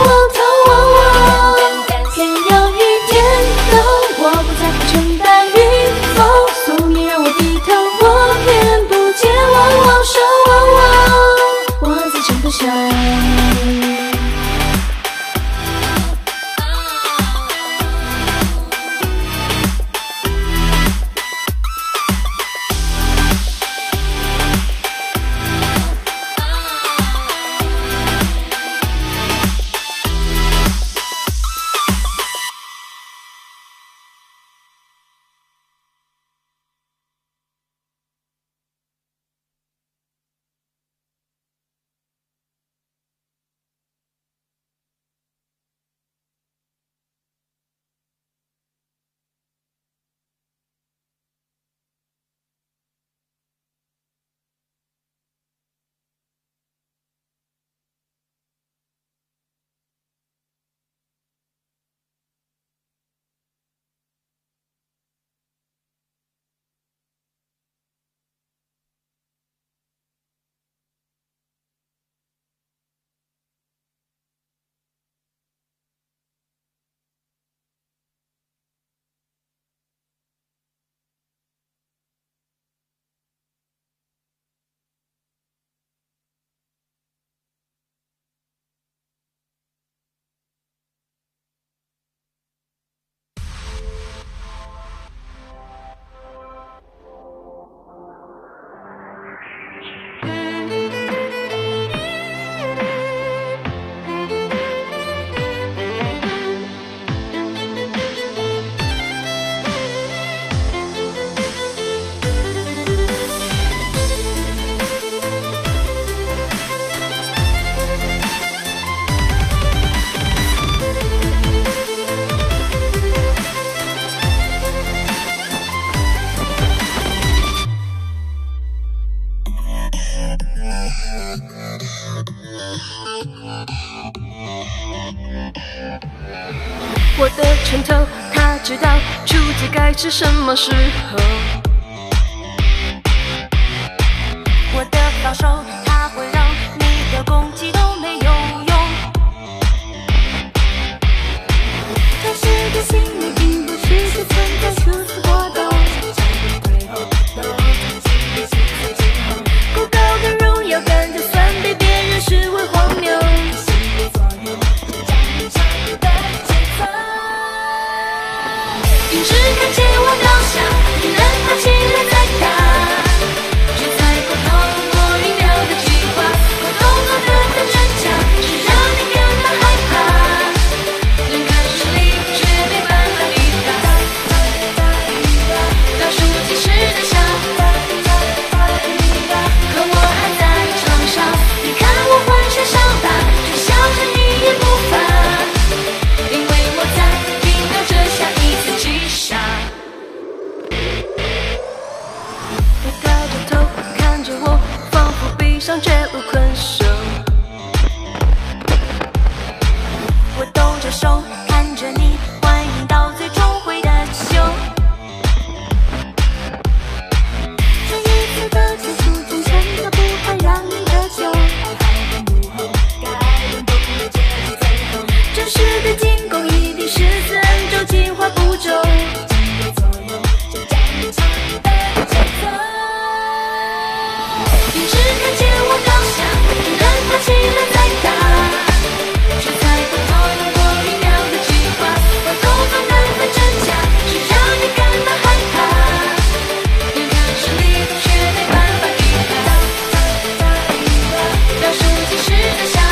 透。天有一天漏，我不在乎成败与否，宿命让我低头，我偏不见忘我手，我在真不休。 我的拳头，他知道出界该是什么时候。我的防守，他会让你的上绝不困守。我抖着手看着你，欢迎到最终会的秀。这一次的结束中，真的不会让你折旧。真实的进攻一定是自然就计划步骤。一直看见我高翔，人发起了再打，这才不过有多一秒的计划，我构造难分真假，是让你感到害怕，眼看实力却没办法抵达，表述即是真相，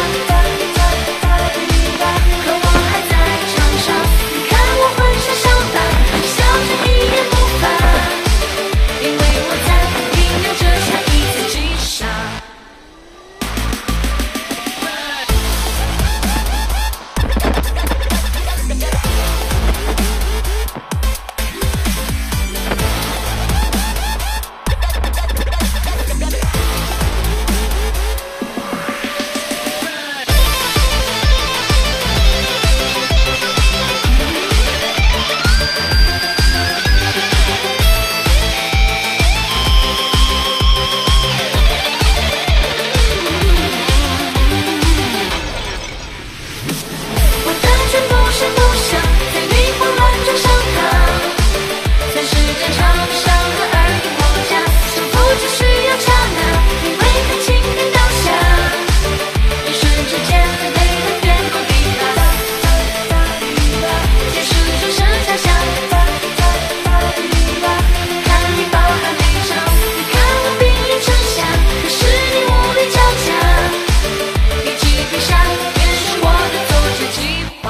可我还在场上，你看我浑身上当，你笑着一言不发，因为我在停留着下一次击杀。我单纯不声不响，在你慌乱中上膛，算是战场上的耳语国家，胜负只需要刹那，你为他倾听倒下，一瞬之间泪的天空地大，结束就剩下想，看你饱含离场，你看我兵临城下，可是你无力交加，一击必杀，也是我的作战计划。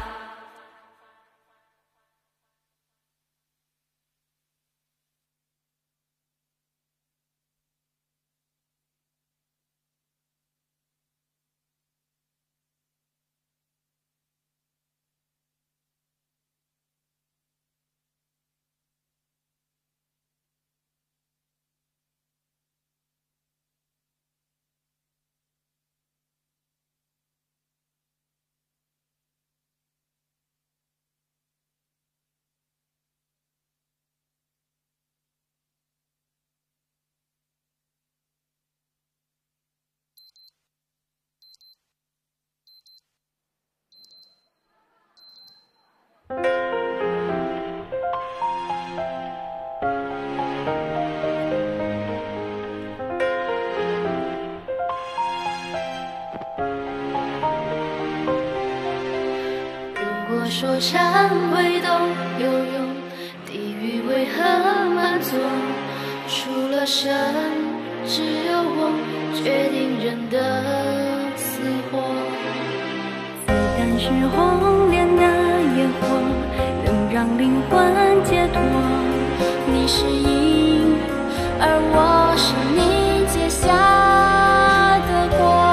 如果说忏悔都有用，地狱为何满座？除了神，只有我决定人的死活。 子弹是红莲的烟火，能让灵魂解脱。你是因，而我是你结下的果。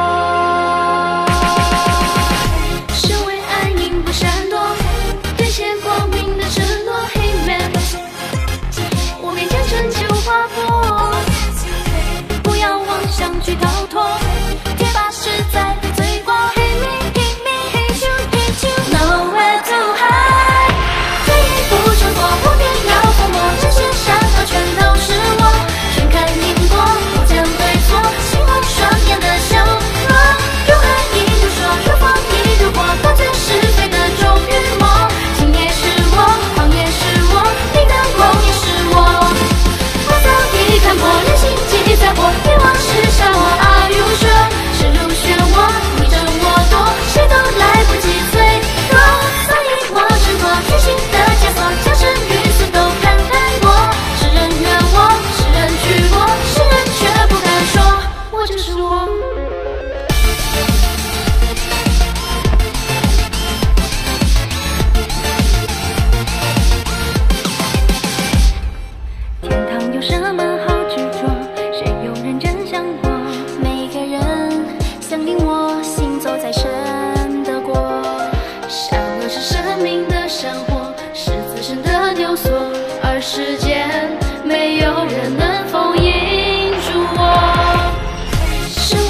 身为暗影不闪躲，兑现光明的承诺。黑 man， 我勉强成就划破，不要妄想去逃脱，铁把实在的罪过。Hate me, hate me, hate you, hate you, nowhere to hide。退一步成佛，不偏要疯魔，这些山河全都是我，全看因果，不讲对错，心红双眼的修罗，如爱一如说，如风一如火，断绝是非的忠与默。情也是我，狂也是我，你的梦也是我。我早已看破人心机在火，欲望是杀我 Are you sure？ 势如漩涡，你争我夺，谁都来不及脆弱，所以我挣脱内心的枷锁，将生与死都看淡过。世人怨我，世人惧我，世人却不敢说，我就是我。 天堂有什么好执着？谁有认真想过？ 每个人相信我，行走在神的国。善恶是生命的山火，是自身的丢锁，而世间没有人能封印住我。是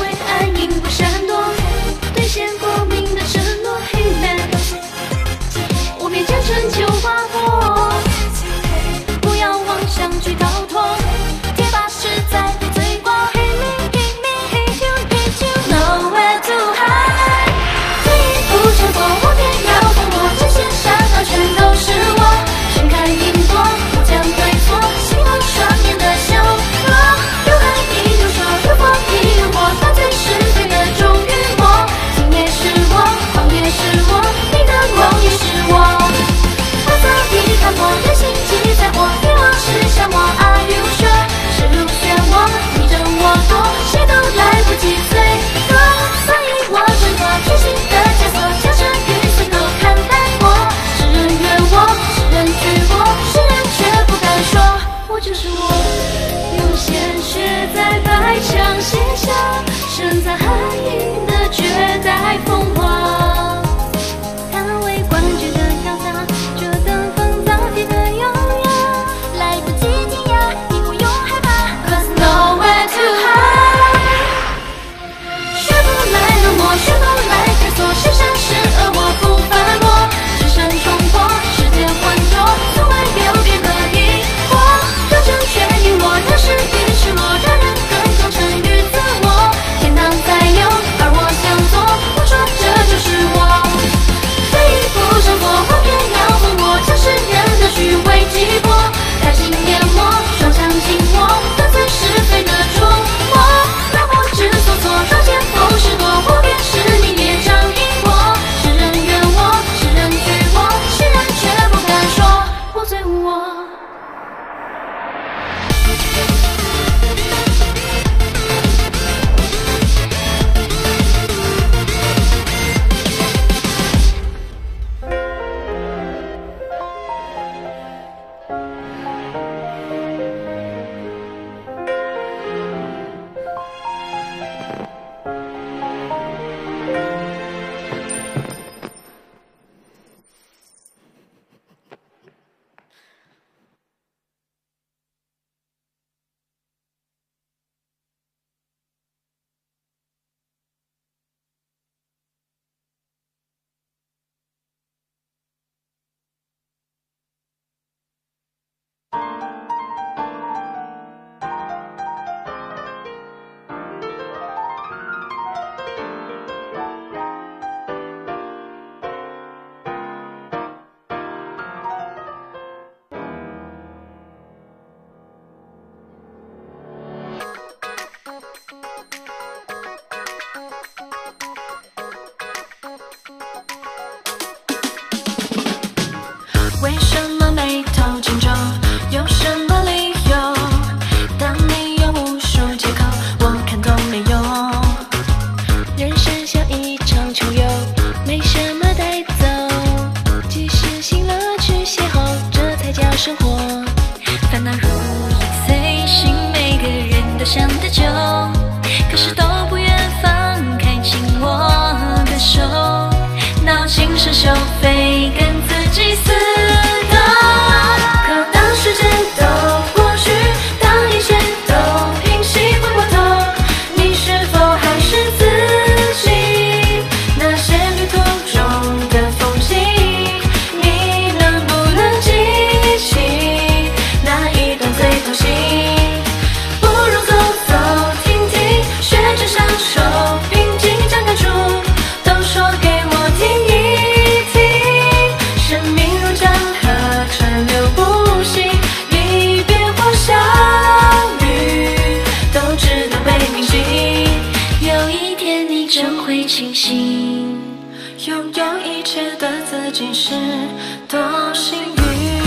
就是我，用鲜血在白墙写下身在寒影的绝代风华。叹为观止的潇洒，这等风早起的优雅，来不及惊讶，你不用害怕 ，Cause nowhere to hide。旋风来冷漠，旋风来解锁，是善是恶我不反驳，只身冲破世界浑浊，从未留别和疑惑，这正确遗落，人世已失落，让人更忠诚于自我。天堂在有，而我向左，我说这就是我。非一不生活，我偏要疯魔，将世人的虚伪击破，开心淹没，双枪紧握，断碎是非的触摸。让我知所措，若见风势多，我便是你业障因果。世人怨我，世人惧我，世人却不敢说我最无我。为什么眉头紧皱？有什么理由？当你有无数借口，我看都没用。人生像一场秋游，没什么带走，及时性乐趣邂逅，这才叫生活。烦恼如影随形，每个人都想得久，可是都不愿放开紧握的手，闹情深收费，跟自己厮斗。可当时间都过去，当一切都平息，回过头，你是否还是自己？那些旅途中的风景，你能不能记起那一段最痛心？不如走走停停，学着享受平静，将感触都说给我听一听。生命如江河，川流不息，离别或相遇，都值得被铭记。有一天你真会清醒，拥有一切的自己是多幸运。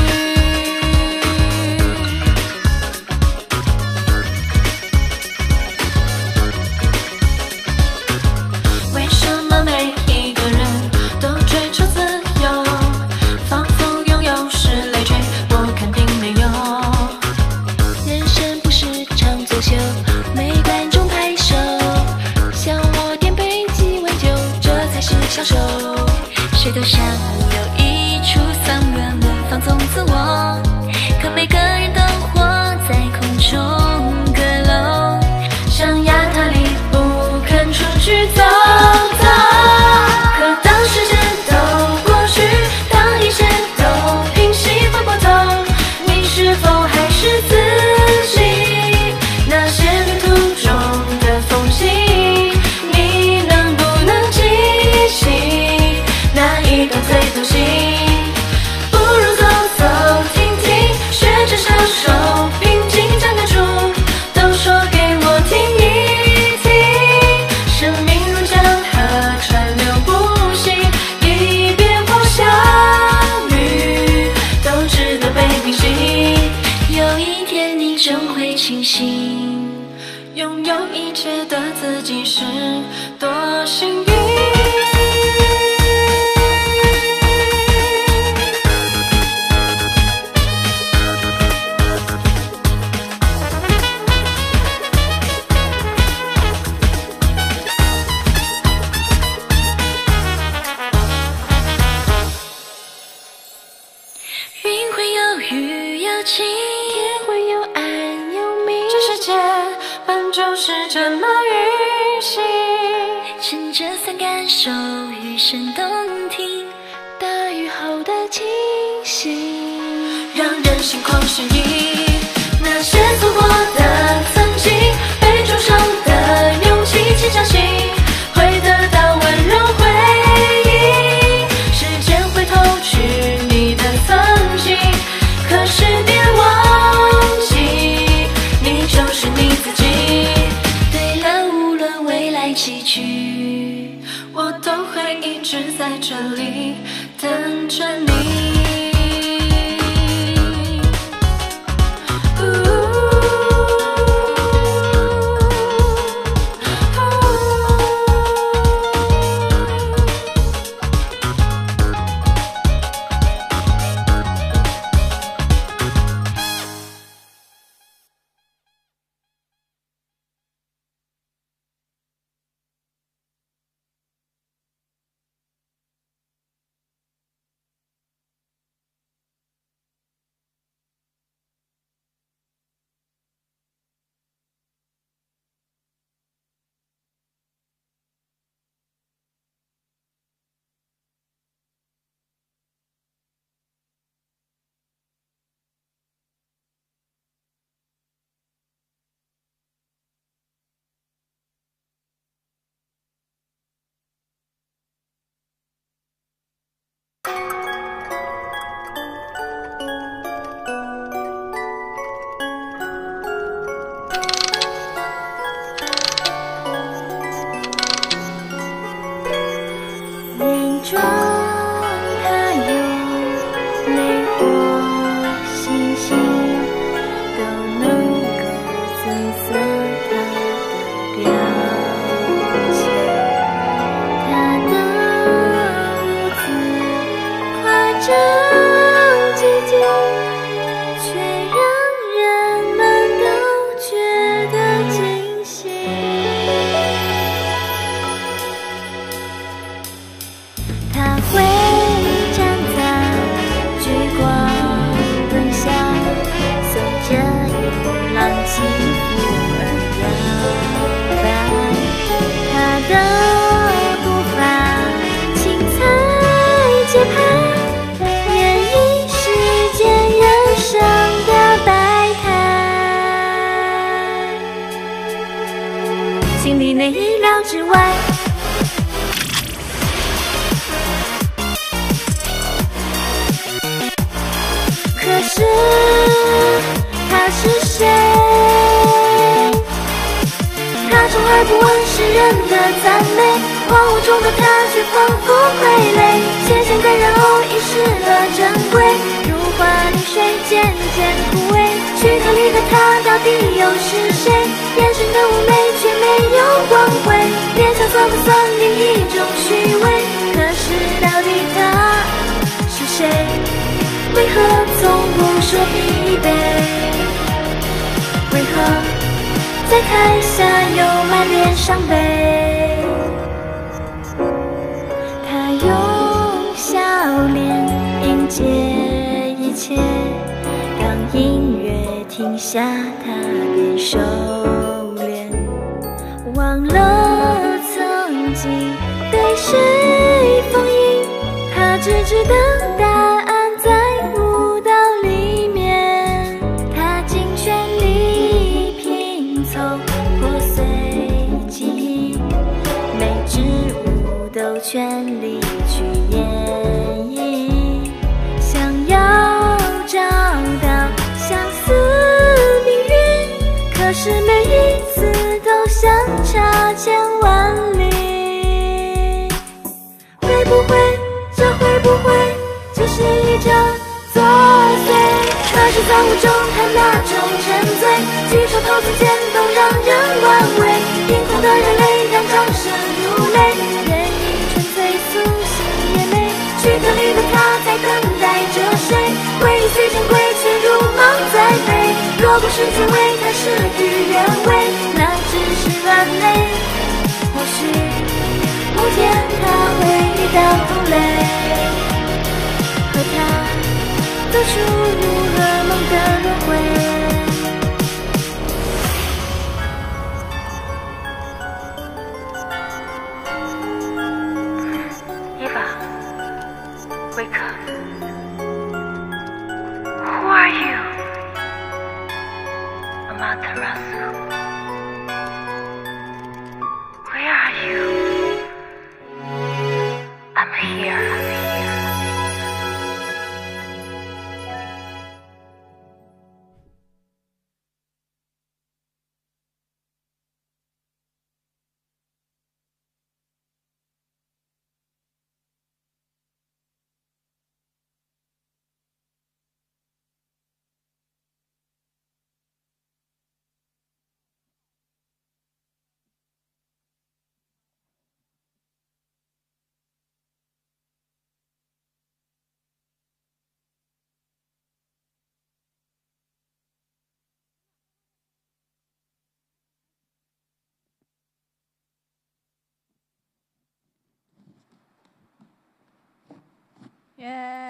为什么每一个人都追求自由，仿佛拥有是累赘，我看并没有。人生不是场作秀，没观众拍手，像我点杯鸡尾酒，这才是享受。谁都想有一处桑园能放纵自我，可每个人都活在空中阁楼，象牙塔里不肯出去走走。可当时间都过去，当一切都平息，回过头，你是否还是自己？那些旅途中的风景，你能不能记起那一段最痛心？不如走走停停，学着享受平静，将感触都说给我听一听。生命如江河，川流不息，离别或相遇，都值得被铭记。有一天你真会清醒，拥有一切的自己是多幸运。 这么运行。撑着伞感受雨声动听，大雨后的清醒，让人心旷神怡。那些错过的曾经，被重伤的勇气，请相信会得到温柔回应。时间会偷去你的曾经，可是别忘记，你就是你自己。对了，无论未来崎岖，我都会一直在这里等着你。 心里内意料之外。可是他是谁？他充耳不闻世人的赞美，荒芜中的他却仿佛傀儡，显现感人后遗失了珍贵，如花流水渐渐枯萎。躯壳里的他到底又是谁？眼神的妩媚却没有光辉，勉强算不算另一种虚伪？可是到底他是谁？为何从不说疲惫？为何在台下又满脸伤悲？他用笑脸迎接一切，当音乐停下，他便收敛，忘了曾经对谁封印，他只知道答案在舞蹈里面，他尽全力拼凑破碎记忆，每支舞都全力去演绎，想要找到相似命运，可是每一次都相差千万里。会不会，这会不会只是一场作祟？可是造物中他那种沉醉，举手投足间都让人玩味，眼眶的热泪让掌声如泪，演绎纯粹苏醒也美，躯壳里的他在等待着谁？回忆虽珍贵却如芒在背，若不是因为他事与愿违，那只是软肋，或许某天他会遇到同类，和他走出如噩梦的轮回。 Amaterasu. Where are you? I'm here. 耶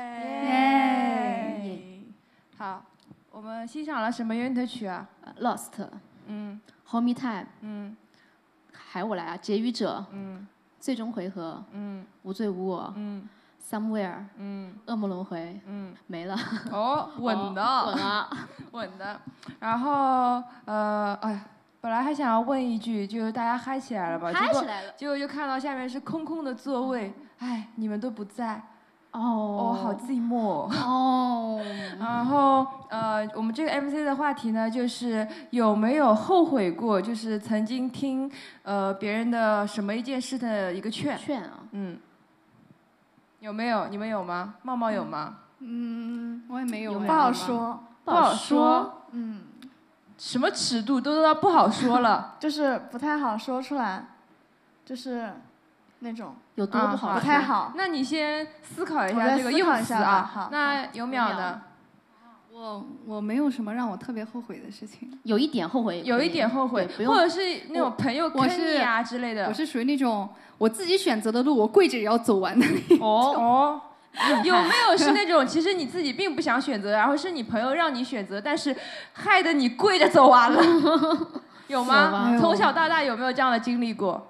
耶！好，我们欣赏了什么乐队曲啊 ？Lost， 嗯 ，Hold Me Tight， 嗯， 还我来啊，结语者， 嗯， 最终回合， 嗯， 无罪无我， 嗯 ，Somewhere， 嗯， 恶魔轮回， 嗯， 没了。 哦，稳的， 哦稳啊， 稳的。然后呃，哎呀。本来还想要问一句，就是大家嗨起来了吧？ 嗨起来了。 结果就看到下面是空空的座位，哎，你们都不在。 哦。 哦，好寂寞。 哦。 然后呃，我们这个 M C 的话题呢，就是有没有后悔过，就是曾经听呃别人的什么一件事的一个劝。 劝啊。 嗯。有没有？你们有吗？茂茂有吗？ 嗯，我也没有。 不好说。 不好说。 嗯。 什么尺度都都不好说了， 就是不太好说出来，就是那种有多不好、 啊，不太好。 那你先思考一下这个用词啊。 好， 那有淼呢？ 我我没有什么让我特别后悔的事情。 有一点后悔， 有一点后悔，或者是那种朋友坑你啊之类的。 我是属于那种我自己选择的路，我跪着也要走完的那种。 哦。有没有是那种其实你自己并不想选择，然后是你朋友让你选择，但是害得你跪着走完了？有吗？从小到大有没有这样的经历过？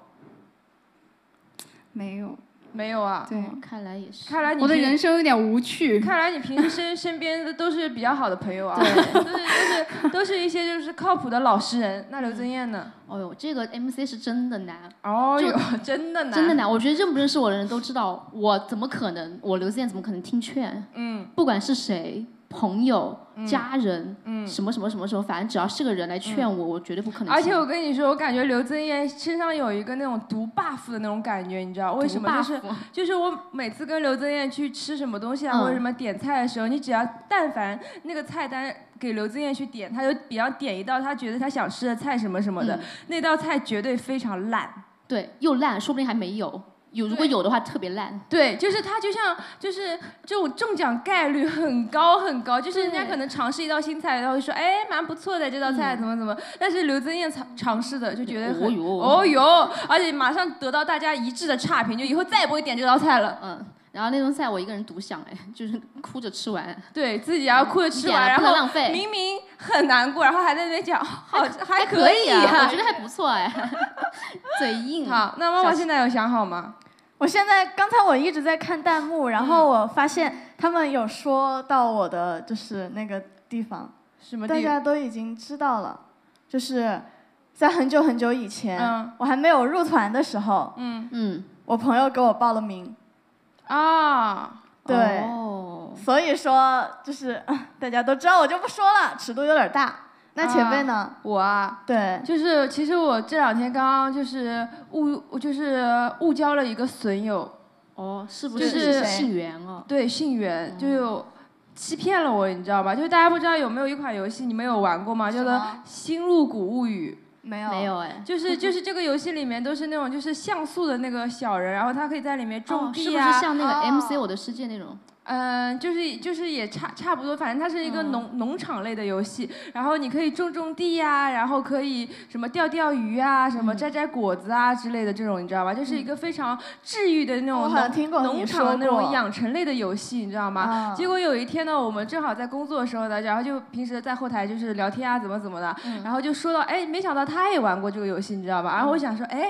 没有。 没有啊？ 对， 看来也是。 看来你我的人生有点无趣。 看来你平时身身边的都是比较好的朋友啊，对，都是都是都是一些就是靠谱的老实人。那刘增艳呢？ 哦呦，这个 M C 是真的难。 哦哟，真的难。 真的难，我觉得认不认识我的人都知道，我怎么可能，我刘增艳怎么可能听劝？ 嗯。 不管是谁。朋友、 嗯、 家人， 嗯， 什么什么什么什么，反正只要是个人来劝我，嗯、我绝对不可能。 而且我跟你说，我感觉刘增艳身上有一个那种毒 buff 的那种感觉，你知道为什么？就是就是我每次跟刘增艳去吃什么东西啊，嗯、或者什么点菜的时候，你只要但凡那个菜单给刘增艳去点，他就比方点一道他觉得他想吃的菜什么什么的，嗯、那道菜绝对非常烂。 对，又烂，说不定还没有。有如果有的话特别烂， 对，就是它就像就是这种中奖概率很高很高，就是人家可能尝试一道新菜，然后会说哎蛮不错的这道菜怎么怎么，但是刘增艳尝尝试的就觉得很哦哟，而且马上得到大家一致的差评，就以后再也不会点这道菜了。 嗯，然后那顿菜我一个人独享哎，就是哭着吃完， 对自己要哭着吃完，然后浪费，明明很难过，然后还在那边讲好还可以啊，我觉得还不错哎，嘴硬。 好，那妈妈现在有想好吗？ 我现在刚才我一直在看弹幕，然后我发现他们有说到我的就是那个地方， 什么地方？ 大家都已经知道了，就是在很久很久以前， 嗯、 我还没有入团的时候， 嗯嗯， 我朋友给我报了名， 啊， 对， 哦、 所以说就是大家都知道，我就不说了，尺度有点大。那前辈呢？ 啊我啊， 对， 就是其实我这两天刚刚就是误，就是误交了一个损友。 哦，是不是姓袁啊？ 对，姓袁，就有欺骗了我，你知道吧？就是大家不知道有没有一款游戏，你们有玩过吗？叫做《星露谷物语》。 没有， 没有哎。 就是就是这个游戏里面都是那种就是像素的那个小人，然后他可以在里面种地啊。 哦、是不是像那个 M C 我的世界那种？ 嗯，就是就是也差差不多，反正它是一个农、嗯、农场类的游戏，然后你可以种种地呀、啊，然后可以什么钓钓鱼啊，什么摘摘果子啊之类的这种，你知道吧？就是一个非常治愈的那种农农场的那种养成类的游戏，你知道吗？ 啊、 结果有一天呢，我们正好在工作的时候呢，然后就平时在后台就是聊天啊，怎么怎么的， 嗯、 然后就说到，哎，没想到他也玩过这个游戏，你知道吧？然后我想说，哎。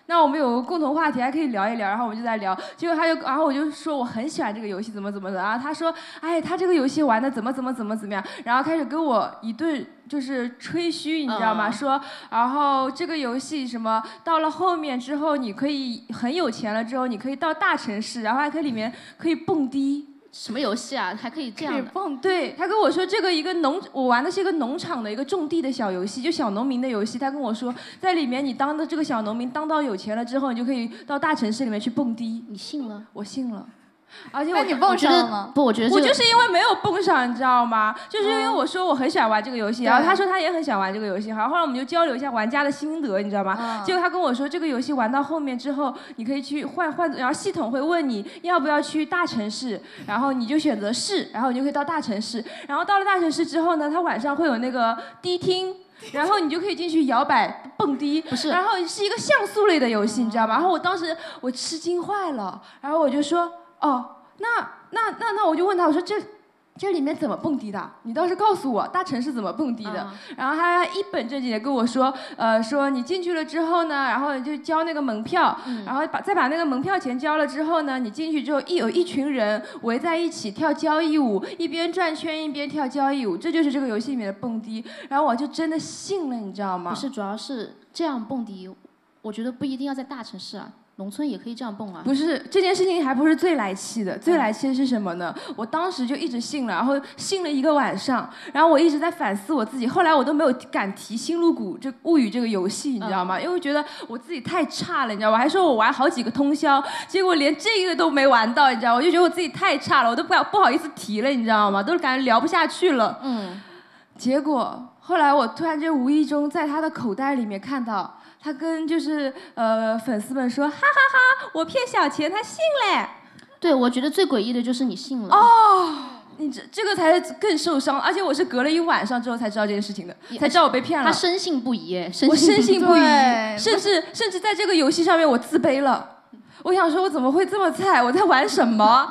那我们有个共同话题还可以聊一聊，然后我们就在聊，结果他就，然后我就说我很喜欢这个游戏，怎么怎么的，然后他说，哎，他这个游戏玩的怎么怎么怎么怎么样，然后开始跟我一顿就是吹嘘，你知道吗？ 嗯、 说，然后这个游戏什么到了后面之后，你可以很有钱了之后，你可以到大城市，然后还可以里面可以蹦迪。 什么游戏啊？还可以这样的？ 对，他跟我说这个一个农，我玩的是一个农场的一个种地的小游戏，就小农民的游戏。他跟我说，在里面你当的这个小农民，当到有钱了之后，你就可以到大城市里面去蹦迪。 你信了？ 我信了。而且那你蹦上了吗？ 不，我觉得、这我个、 就是因为没有蹦上，你知道吗？就是因为我说我很喜欢玩这个游戏， 嗯、 然后他说他也很喜欢玩这个游戏，然后后来我们就交流一下玩家的心得，你知道吗？ 嗯、 结果他跟我说，这个游戏玩到后面之后，你可以去换换，然后系统会问你要不要去大城市，然后你就选择是，然后你就可以到大城市，然后到了大城市之后呢，他晚上会有那个迪厅。然后你就可以进去摇摆蹦迪， 不是， 然后是一个像素类的游戏，你知道吗？然后我当时我吃惊坏了，然后我就说，哦，那那那那我就问他，我说这这里面怎么蹦迪的？你倒是告诉我，大城市怎么蹦迪的？嗯、然后他一本正经的跟我说，呃，说你进去了之后呢，然后你就交那个门票，嗯、然后把再把那个门票钱交了之后呢，你进去之后一有一群人围在一起跳交谊舞，一边转圈一边跳交谊舞，这就是这个游戏里面的蹦迪。然后我就真的信了，你知道吗？ 不是，主要是这样蹦迪，我觉得不一定要在大城市啊。农村也可以这样蹦啊！ 不是，这件事情还不是最来气的，最来气的是什么呢？我当时就一直信了，然后信了一个晚上，然后我一直在反思我自己，后来我都没有敢提《星露谷这物语》这个游戏，你知道吗？嗯、因为我觉得我自己太差了，你知道吗？我还说我玩好几个通宵，结果连这个都没玩到，你知道吗？我就觉得我自己太差了，我都不不好意思提了，你知道吗？都是感觉聊不下去了。 嗯。 结果后来我突然间无意中在他的口袋里面看到。他跟就是呃粉丝们说，哈哈哈，我骗小钱，他信嘞。 对，我觉得最诡异的就是你信了。 哦，你这这个才更受伤，而且我是隔了一晚上之后才知道这件事情的，才知道我被骗了。 他深信不疑， 我深信不疑， 对甚至甚至在这个游戏上面我自卑了。我想说，我怎么会这么菜？我在玩什么？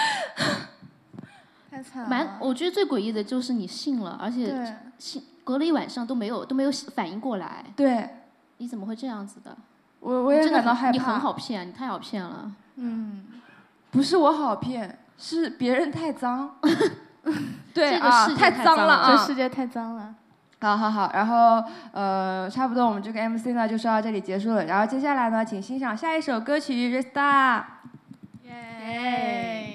太惨了。 蛮，我觉得最诡异的就是你信了，而且信隔了一晚上都没有都没有反应过来。 对。 你怎么会这样子的？ 我我也感到害怕。 你很好骗，你太好骗了。 嗯， 不是我好骗，是别人太脏。对这个啊， 世界太脏了啊！ 这世界太脏了。 好好好，然后呃，差不多我们这个 M C 呢就说到这里结束了。然后接下来呢，请欣赏下一首歌曲《Restart》。 耶。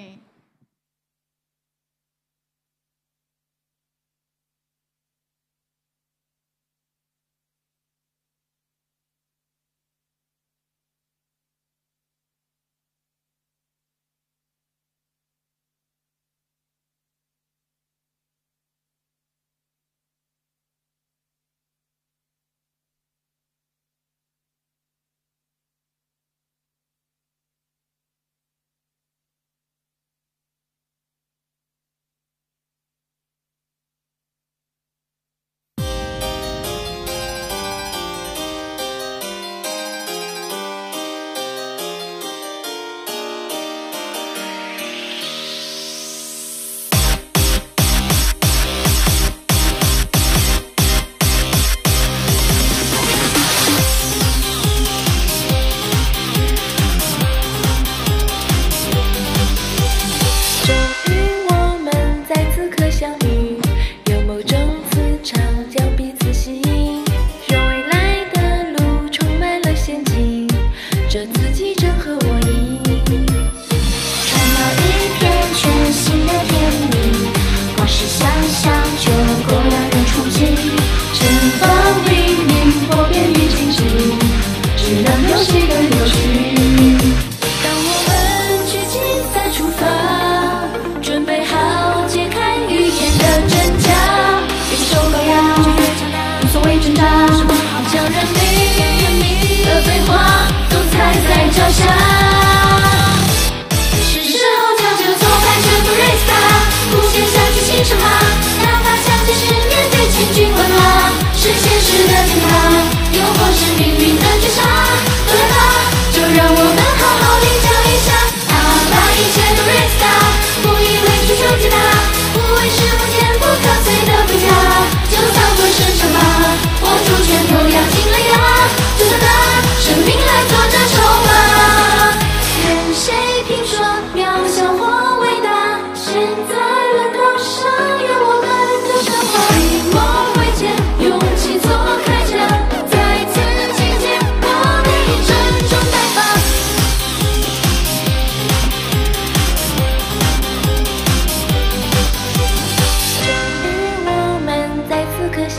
生命来作证。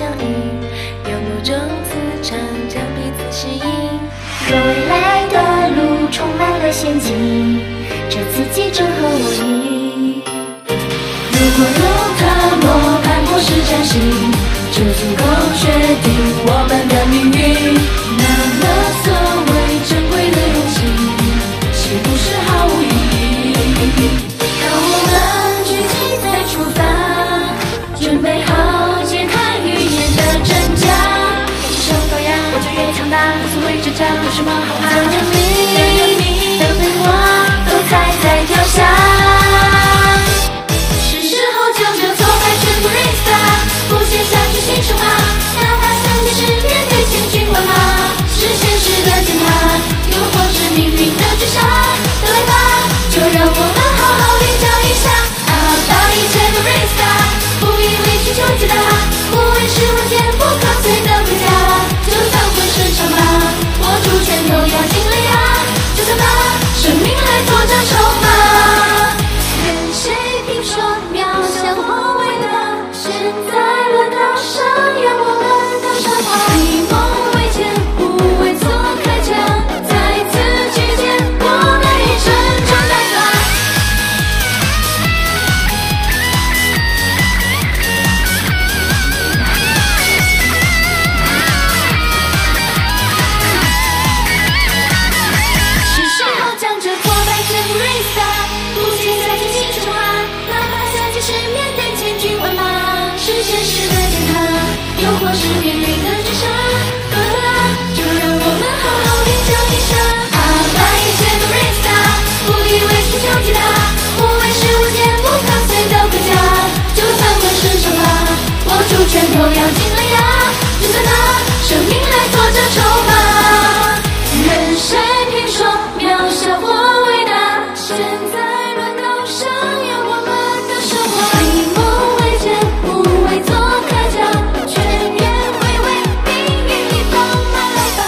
应，有某种磁场将彼此吸引。若未来的路充满了陷阱，这刺激正合我意。如果有塔罗牌或是占星，就足够决定我们的命运。那么所谓珍贵的勇气，岂不是毫无意义？让我们聚集再出发，准备好揭开语言的真假。一起手高扬，我就越强大，无所谓挣扎，有什么好怕？让你的废话都踩在脚下。是时候将这挫败全部 restart， 不写下去新神话，哪怕三千世面对千军万马，是现实的践踏，又或是命运的追杀。都来吧，就让我们好好练教一下，啊，把一切都 restart， 不以为去求解答，不为是问天不可随的回家，就算浑身伤疤，握住拳头要尽力啊，就算把生命来做这筹码。任谁评说渺小或伟大，现在轮到上演我们的神话。以梦为剑，不为做铠甲，再次聚见我们一阵阵白发。是时候将这挫败全部 restart， 不写下去新神话，哪怕相信是面对千军万马，是现实的践踏，又或是命运的追杀。就让我们好好练教一下，啊，把一切都 restart， 不以为是求解答，不为是无坚不可随的回家，就算浑身伤疤，握住拳头要尽力啊，就算拿生命来做这筹码。任谁评说渺小或伟大，现在轮到上演我们的神话。以梦为剑，不为做铠甲，全愿回味命运里放马来吧。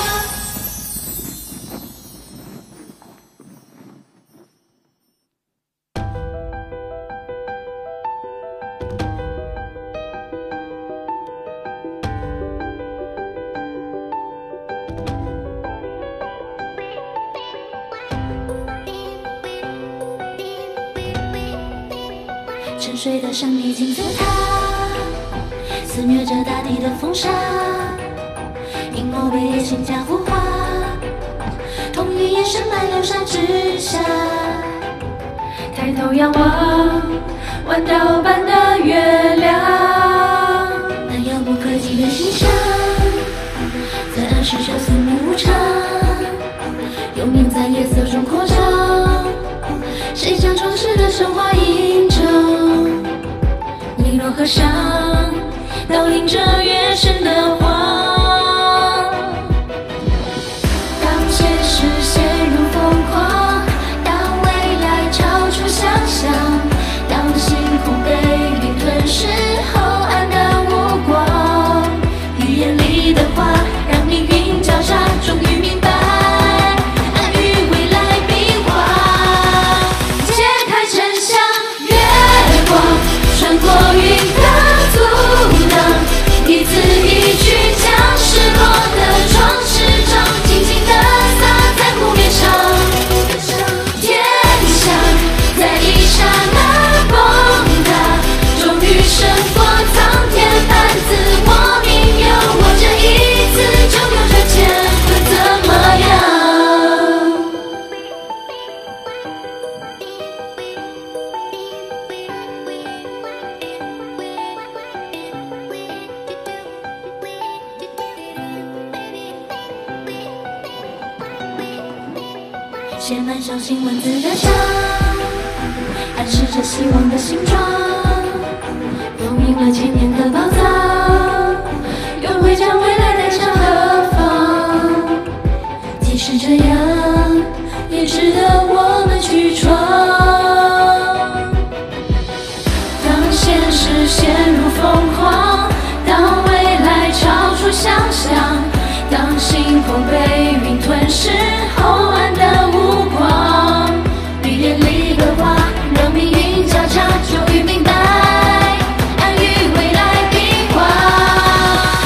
沉睡的生命金字塔，肆虐着大地的风沙，阴谋被野心家孵化，同于眼神漫流沙之下。抬头仰望弯刀般的月亮，那遥不可及的形象，在暗示着宿命无常，幽冥在夜色中扩张。谁将创世的神话印证？尼罗河上倒映着月神的光。当现实陷入疯狂，当未来超出想象，当星空被云吞噬后黯淡无光，语言里的话让命运交叉，终于明白。穿过云的阻挡，一字一句将失落的壮士章紧紧地洒在湖面上。天象在一刹那崩塌，终于胜过苍天半自我命由我这一次就有这钱会怎么样？写满小心文字的章，暗示着希望的形状，封印了千年的宝藏，又会将未来带向何方？即使这样，也值得我们去闯。当现实陷入疯狂，当未来超出想象，当星空被云吞噬后暗淡无光，语言里的话让命运交叉，终于明白，暗喻未来变化。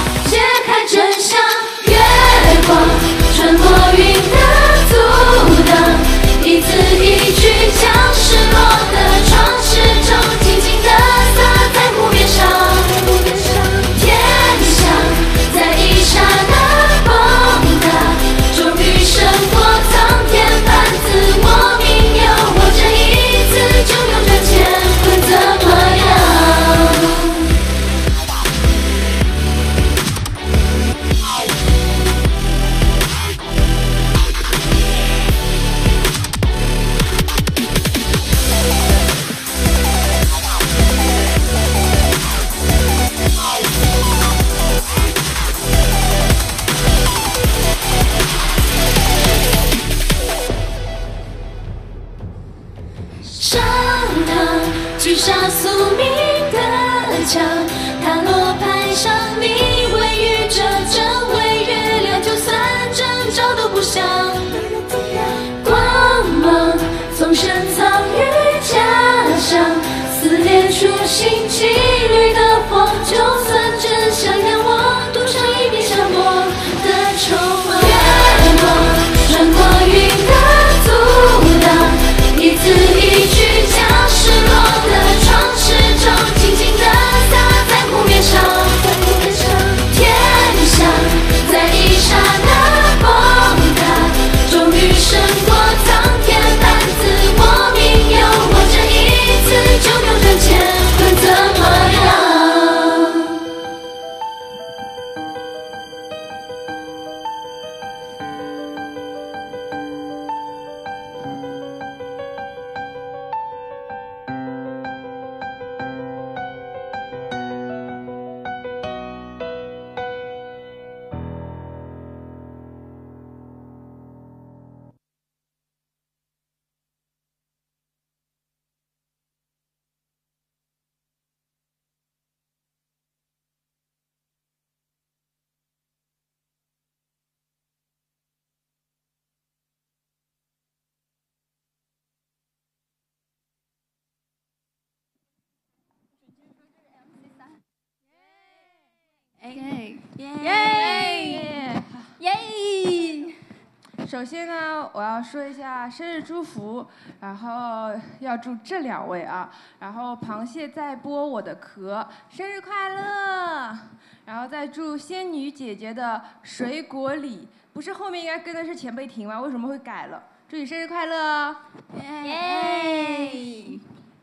几缕的火，就算只想让我赌上一片沙漠的筹码。越过穿过云的阻挡，一字一句将失落的窗始终轻轻地洒在湖面上。天上在一刹那崩塌，终于胜过苍天半自我命由我这一次就扭转乾坤，怎么样？ 耶耶耶！ 首先呢，我要说一下生日祝福，然后要祝这两位啊，然后螃蟹在剥我的壳，生日快乐！然后再祝仙女姐姐的水果礼，不是后面应该跟的是前辈婷吗？为什么会改了？祝你生日快乐！ 耶！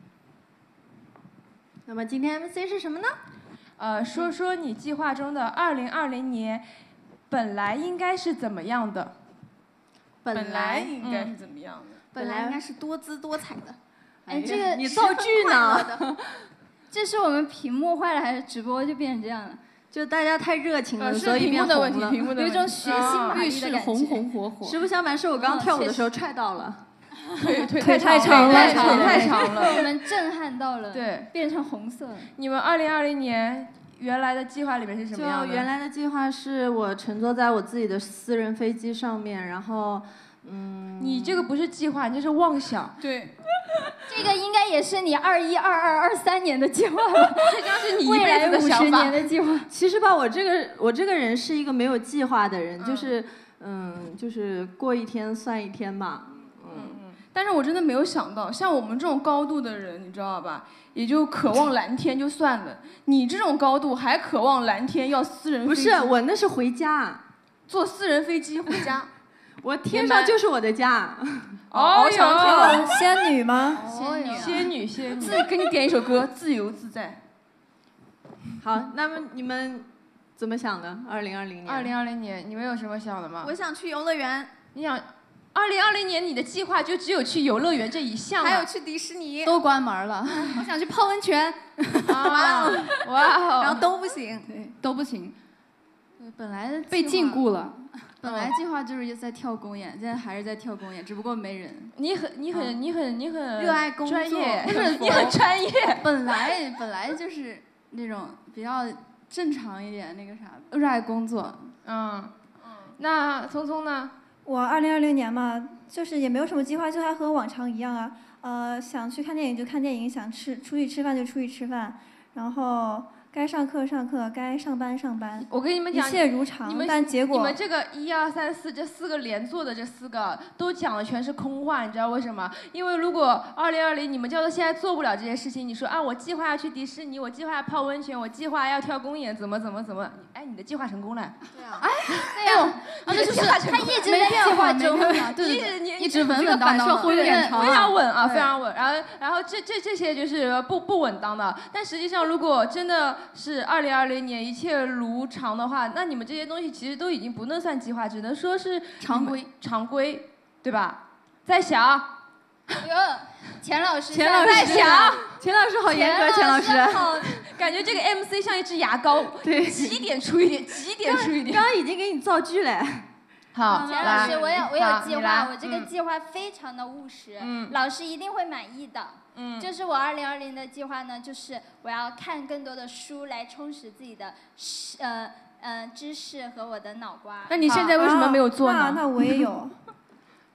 那么今天 M C 是什么呢？ 呃，说说你计划中的二零二零年，本来应该是怎么样的？ 本来应该是怎么样的？ 本来应该是多姿多彩的。 哎，这个你造句呢？ 这是我们屏幕坏了还是直播就变成这样了？ 就大家太热情了， 呃、 所以变红了。 有一种血腥玛丽的感觉。 红红火火。实不相瞒，是我刚跳舞的时候踹到了。 腿腿太长了， 太长太长了。 我们震撼到了。 对， 变成红色了。 你们二零二零年原来的计划里面是什么样的？ 就原来的计划是我乘坐在我自己的私人飞机上面，然后，嗯。 你这个不是计划，你这是妄想。 对。 这个应该也是你二一、二二、二三年的计划吧？ 这将是你一辈子的想法。 未来五十年的计划。 其实吧，我这个我这个人是一个没有计划的人，嗯、就是嗯，就是过一天算一天吧。嗯嗯。但是我真的没有想到，像我们这种高度的人，你知道吧？也就渴望蓝天就算了，你这种高度还渴望蓝天，要私人飞机？ 不是，我那是回家， 坐私人飞机回家。 我天上就是我的家。 哦哟，仙女吗？ 仙女， 仙女，仙女。 自给你点一首歌，《自由自在》。 好，那么你们怎么想的？二零二零年。 二零二零年，你们有什么想的吗？ 我想去游乐园。 你想，二零二零年你的计划就只有去游乐园这一项。 还有去迪士尼。 都关门了。 我想去泡温泉。 哇哦，哇哦。 然后都不行。 对，都不行。 对，本来被禁锢了。本来计划就是在跳公演，现在还是在跳公演，只不过没人。 你很你很你很你很热爱工作， 专业，不是你很专业。 本来本来就是那种比较正常一点，那个啥，热爱工作。 嗯嗯。那聪聪呢？ 我二零二零年嘛，就是也没有什么计划，就还和往常一样啊。呃，想去看电影就看电影，想吃出去吃饭就出去吃饭，然后。该上课上课，该上班上班。 我跟你们讲， 一切如常。 你们但结果你们这个一二三四这四个连坐的这四个都讲的全是空话，你知道为什么？因为如果二零二零你们叫做现在做不了这些事情，你说啊我计划要去迪士尼，我计划要泡温泉，我计划要跳公演，怎么怎么怎么？哎，你的计划成功了。 对啊。哎，对呀。啊，那就是他一直在计划中， 对对对， 一直稳稳当当， 非常稳啊，非常稳。然后然后这这这些就是不不稳当的，但实际上如果真的是二零二。二零年一切如常的话，那你们这些东西其实都已经不能算计划，只能说是常规， 常规，对吧？在想， 哟，钱老师钱老师在想， 钱老师好严格，钱老师， 感觉这个 M C 像一支牙膏， 对， 挤点出一点，挤点出一点。 刚刚已经给你造句了。 好， 钱老师，我有我有计划，我这个嗯计划非常的务实， 嗯， 老师一定会满意的。 嗯， 就是我二零二零的计划呢，就是我要看更多的书来充实自己的呃呃知识和我的脑瓜。 那你现在为什么没有做呢？ 啊、那, 那我也有。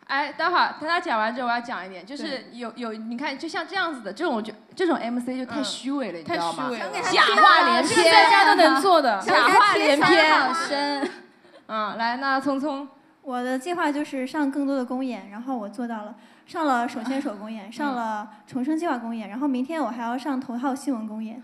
哎，待会儿等他讲完之后，我要讲一点，就是有有，你看，就像这样子的这种就这种 M C 就太虚伪了，你知道吗？假话连篇，大家都能做的，假话连篇。 好深。 嗯，来，那聪聪， 我的计划就是上更多的公演，然后我做到了，上了手牵手公演，上了重生计划公演，然后明天我还要上头号新闻公演。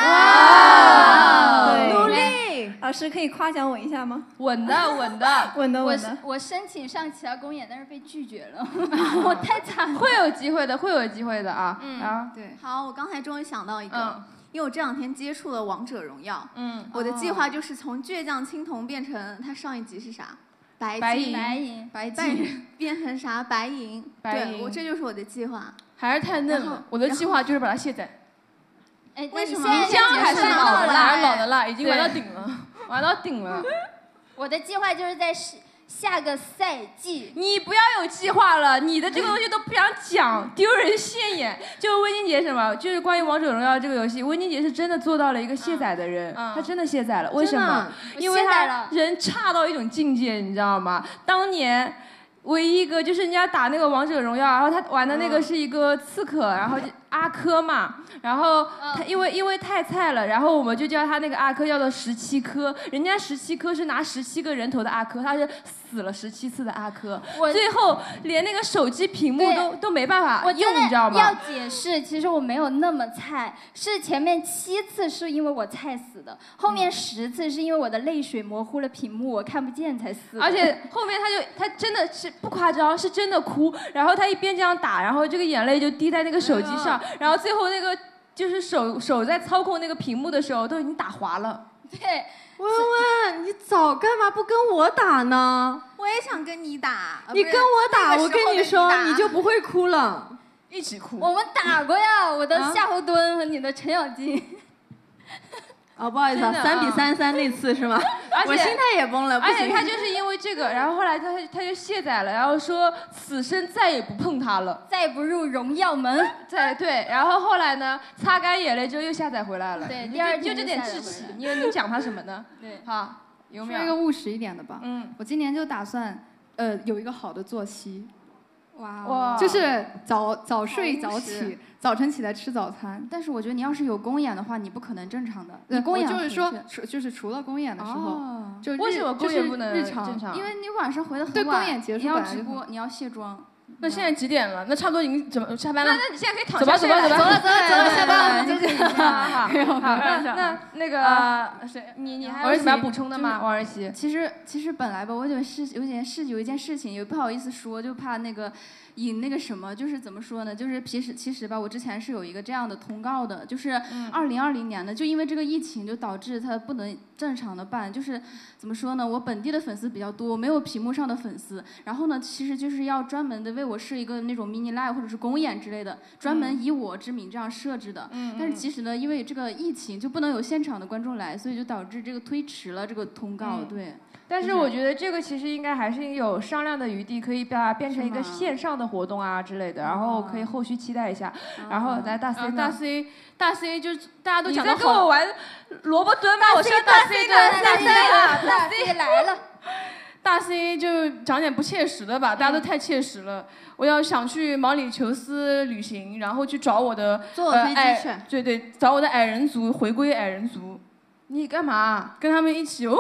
哇！ 对， 努力。 老师可以夸奖我一下吗？ 稳的，稳的， 稳的， 我稳的。 我申请上其他公演，但是被拒绝了，我太惨了。 会有机会的，会有机会的啊！ 嗯， 啊， 对。好，我刚才终于想到一个。 嗯因为我这两天接触了王者荣耀， 嗯， 我的计划就是从倔强青铜变成它上一级是啥？白金， 白银， 白金变成啥？白银， 白银， 对，我这就是我的计划。 还是太嫩了，我的计划就是把它卸载。 哎， 为什么？ 泥浆还是老的辣，还是老的辣，已经玩到对顶了， 玩到顶了。 我的计划就是在下个赛季。 你不要有计划了，你的这个东西都不想讲，丢人现眼。就温晶洁什么，就是关于王者荣耀这个游戏，温晶洁是真的做到了一个卸载的人， 嗯、 他真的卸载了。为什么？因为他人差到一种境界，你知道吗？当年。唯一一个就是人家打那个王者荣耀，然后他玩的那个是一个刺客，然后阿珂嘛，然后他因为因为太菜了，然后我们就叫他那个阿珂叫做十七颗，人家十七颗是拿十七个人头的阿珂，他是死了十七次的阿珂，最后连那个手机屏幕都都没办法用，你知道吗？ 要解释，其实我没有那么菜，是前面七次是因为我菜死的，后面十次是因为我的泪水模糊了屏幕，我看不见才死的。 而且后面他就他真的是不夸张，是真的哭，然后他一边这样打，然后这个眼泪就滴在那个手机上，然后最后那个就是手手在操控那个屏幕的时候都已经打滑了。 对。 温温，你早干嘛不跟我打呢？ 我也想跟你打。 你跟我打，我跟你说，你就不会哭了。 一起哭。 我们打过呀，我的夏侯惇和你的程咬金。 哦，不好意思啊，三比三三那次是吗？我心态也崩了。 而且他就是因为这个，然后后来他他就卸载了，然后说此生再也不碰他了， 再不入荣耀门。 再对，然后后来呢，擦干眼泪之后又下载回来了。 对，第二就这点志气，你你讲他什么呢？ 对， 好，有没有？ 说一个务实一点的吧。 嗯， 我今年就打算，呃，有一个好的作息。 哇哇！就是早早睡早起，早晨起来吃早餐。但是我觉得你要是有公演的话，你不可能正常的。你公演就是说，除就是除了公演的时候，就为什么公演不能日常？ 因为你晚上回的很晚， 对，公演结束你要直播，你要卸妆。 那现在几点了？那差不多已经怎么下班了？ 那那你现在可以躺下走吧走吧走吧走了走了走了下班了， 就这样。好， 好， 那那个谁，你你还有什么要补充的吗？王儿媳。 其实其实本来吧，我有事有件事有一件事情也不好意思说，就怕那个。引那个什么，就是怎么说呢？就是其实其实吧，我之前是有一个这样的通告的，就是二零二零年的，就因为这个疫情，就导致它不能正常的办。就是怎么说呢？我本地的粉丝比较多，没有屏幕上的粉丝。然后呢，其实就是要专门的为我设一个那种 mini live 或者是公演之类的，专门以我之名这样设置的。 嗯。 但是其实呢，因为这个疫情就不能有现场的观众来，所以就导致这个推迟了这个通告。 嗯、 对。 但是我觉得这个其实应该还是有商量的余地，可以把它变成一个线上的活动啊之类的，然后可以后续期待一下。然后来大 C 呢？ 大 C 大 C 就是大家都讲的好。你在跟我玩萝卜蹲吗？我是大 C 的大 C 啊，大 C 来了。 大 C 就讲点不切实的吧，大家都太切实了。我要想去毛里求斯旅行，然后去找我的坐飞机去。 对对，找我的矮人族，回归矮人族。 你干嘛？ 跟他们一起哦。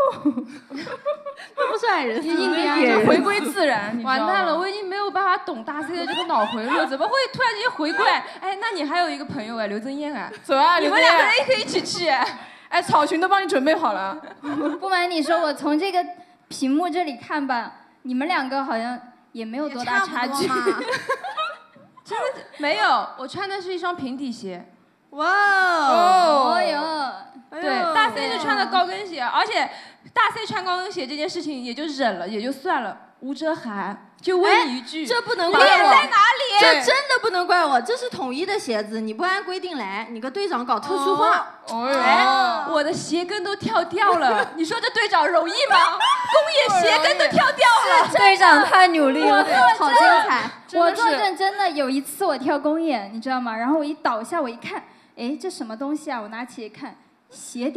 那不是矮人族， 印第安人回归自然。 完蛋了，我已经没有办法懂大 C 的这个脑回路，怎么会突然间回归？哎，那你还有一个朋友哎，刘增艳哎， 走啊， 你们两个人也可以一起去。 哎，草裙都帮你准备好了。 不瞒你说，我从这个屏幕这里看吧，你们两个好像也没有多大差距。 真的没有，我穿的是一双平底鞋。 哇哦！ 哦哟， 对，大 C 是穿的高跟鞋，而且大 C 穿高跟鞋这件事情也就忍了，也就算了。吴哲涵就问你一句， 这不能怪我， 脸在哪里？ 这真的不能怪我，这是统一的鞋子，你不按规定来，你个队长搞特殊化。 哦，哎，我的鞋跟都跳掉了，你说这队长容易吗？公演鞋跟都跳掉了， 队长太努力了， 好精彩！我作证真的有一次我跳公演，你知道吗？然后我一倒下，我一看。哎，这什么东西啊？我拿起一看，鞋底儿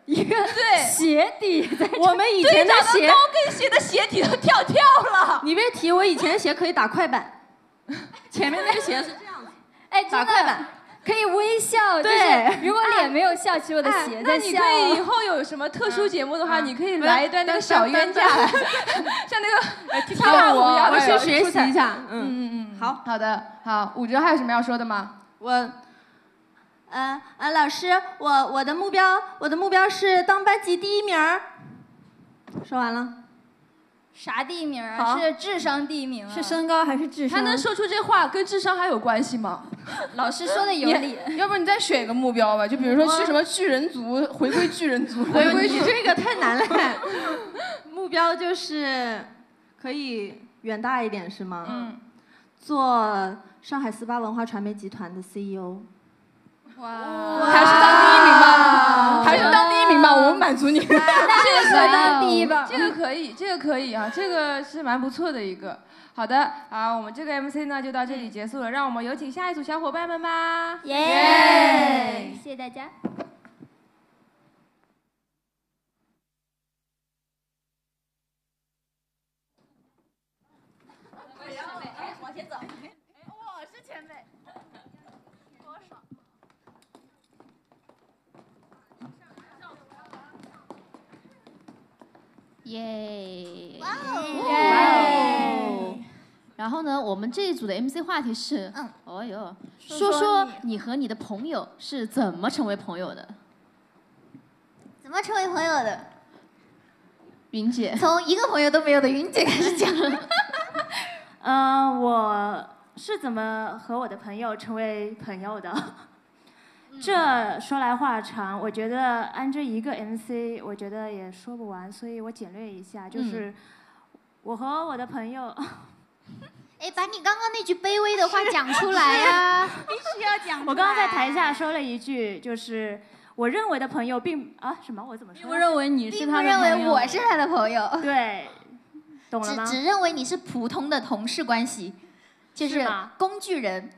一个对鞋底在这。 我们以前的鞋高跟鞋的鞋底都跳跳了。 你别提，我以前的鞋可以打快板，前面那个鞋是这样子， 哎， 打快板。 可以微笑， 对就是如果脸没有笑，其实我的鞋在笑。 那你可以以后有什么特殊节目的话，你可以来一段那个小冤家，像那个跳舞， 我去学习一下。 嗯嗯嗯，好好的，好，武哲还有什么要说的吗？ 我。呃呃，老师，我我的目标，我的目标是当班级第一名儿。说完了。 啥第一名啊？是智商第一名啊？ 是身高还是智商？ 他能说出这话，跟智商还有关系吗？ 老师说的有理。 要不你再选一个目标吧，就比如说去什么巨人族，回归巨人族。 回归你这个太难了。目标就是可以远大一点，是吗？ 嗯。 做上海四八文化传媒集团的 C E O。 哇！还是当第一名吧，还是当第一名吧，我们满足你。 这个可以当第一吧， 这个可以，这个可以啊，这个是蛮不错的一个。好的，啊，我们这个 M C 呢就到这里结束了，让我们有请下一组小伙伴们吧。 耶！谢谢大家。 往前走。 我是前辈。多少？ 耶！ 哇哦！然后呢，我们这一组的 M C 话题是，嗯，哦哟，说说你和你的朋友是怎么成为朋友的？ 怎么成为朋友的？ 云姐， 从一个朋友都没有的云姐开始讲。 嗯、呃，我是怎么和我的朋友成为朋友的？这说来话长，我觉得按这一个 M C， 我觉得也说不完，所以我简略一下，就是我和我的朋友。 哎，把你刚刚那句卑微的话讲出来啊！ 必须要讲出来。我刚刚在台下说了一句，就是我认为的朋友并啊什么？我怎么说？ 并不认为你是他的朋友。 并不认为我是他的朋友。 对，懂了吗？ 只只认为你是普通的同事关系，就是工具人。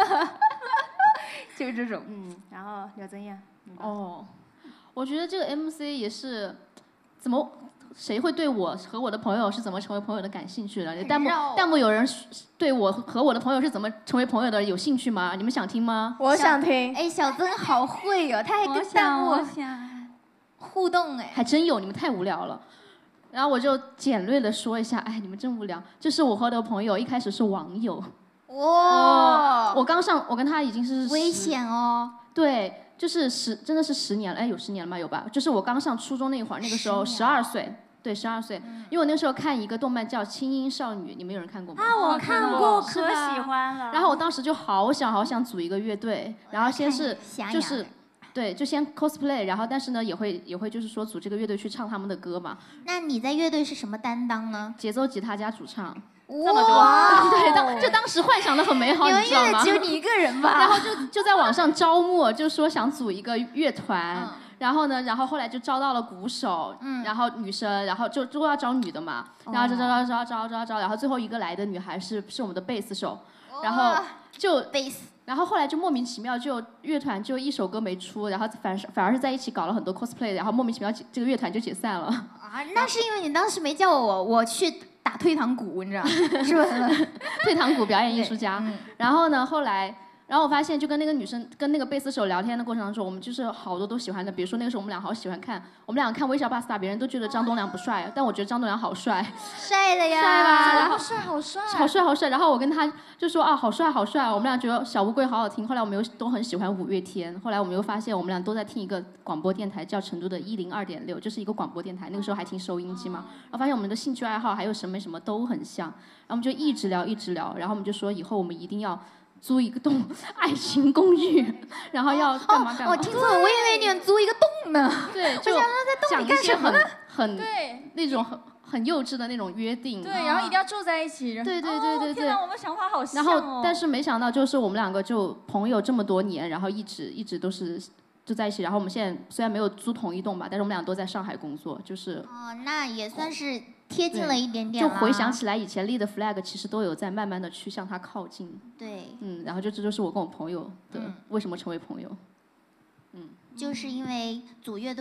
就是这种，嗯，然后刘增艳。 哦，我觉得这个 M C 也是，怎么谁会对我和我的朋友是怎么成为朋友的感兴趣的？弹幕弹幕有人对我和我的朋友是怎么成为朋友的有兴趣吗？你们想听吗？ 我想听。 哎，小曾好会哦，他还跟弹幕互动哎。 还真有，你们太无聊了。然后我就简略的说一下，哎，你们真无聊。就是我和我的朋友一开始是网友。 哇！ 我刚上，我跟他已经是危险哦。 对，就是十，真的是十年了，哎，有十年了吗？有吧？就是我刚上初中那会儿，那个时候十二岁，对，十二岁。因为我那时候看一个动漫叫《轻音少女》，你们有人看过吗？ 啊，我看过，可喜欢了。 然后我当时就好想好想组一个乐队，然后先是就是。对，就先 cosplay， 然后但是呢，也会也会就是说组这个乐队去唱他们的歌嘛。 那你在乐队是什么担当呢？ 节奏吉他加主唱。 这么多， 对，当就当时幻想的很美好，你知道吗？ 只有你一个人吧。 然后就就在网上招募，就说想组一个乐团，嗯、然后呢，然后后来就招到了鼓手，嗯、然后女生，然后就都要招女的嘛，哦、然后就招招招招招招，然后最后一个来的女孩是是我们的贝斯手，然后就贝斯。 然后后来就莫名其妙就乐团就一首歌没出，然后反反而是在一起搞了很多 cosplay， 然后莫名其妙这个乐团就解散了。 啊，那是因为你当时没叫我，我去打退堂鼓，你知道吗？是不是？ 退堂鼓表演艺术家。嗯、然后呢，后来。然后我发现，就跟那个女生、跟那个贝斯手聊天的过程当中，我们就是好多都喜欢的。比如说那个时候我们俩好喜欢看，我们俩看《微笑 Basta》，别人都觉得张栋梁不帅，但我觉得张栋梁好帅。 帅的呀！ 帅吧？然后好帅，好帅， 好帅，好帅。然后我跟他就说啊，好帅，好帅。我们俩觉得小乌龟好好听。后来我们又都很喜欢五月天。后来我们又发现，我们俩都在听一个广播电台，叫成都的一零二点六，就是一个广播电台。那个时候还听收音机嘛。然后发现我们的兴趣爱好还有审美什么都很像。然后我们就一直聊，一直聊。然后我们就说，以后我们一定要。租一个洞，爱情公寓，然后要干嘛干嘛？ 我听错了，我以为你们租一个洞呢。 对，就讲一些很很对那种很很幼稚的那种约定。 对，然后一定要住在一起。 对对对对对。 天哪，我们想法好像哦。然后，但是没想到，就是我们两个就朋友这么多年，然后一直一直都是就在一起。然后我们现在虽然没有租同一栋吧，但是我们俩都在上海工作，就是。 哦，那也算是。贴近了一点点就回想起来以前立的 flag， 其实都有在慢慢的去向他靠近。 对。 嗯，然后就这就是我跟我朋友的、嗯、为什么成为朋友。嗯。 就是因为组乐队。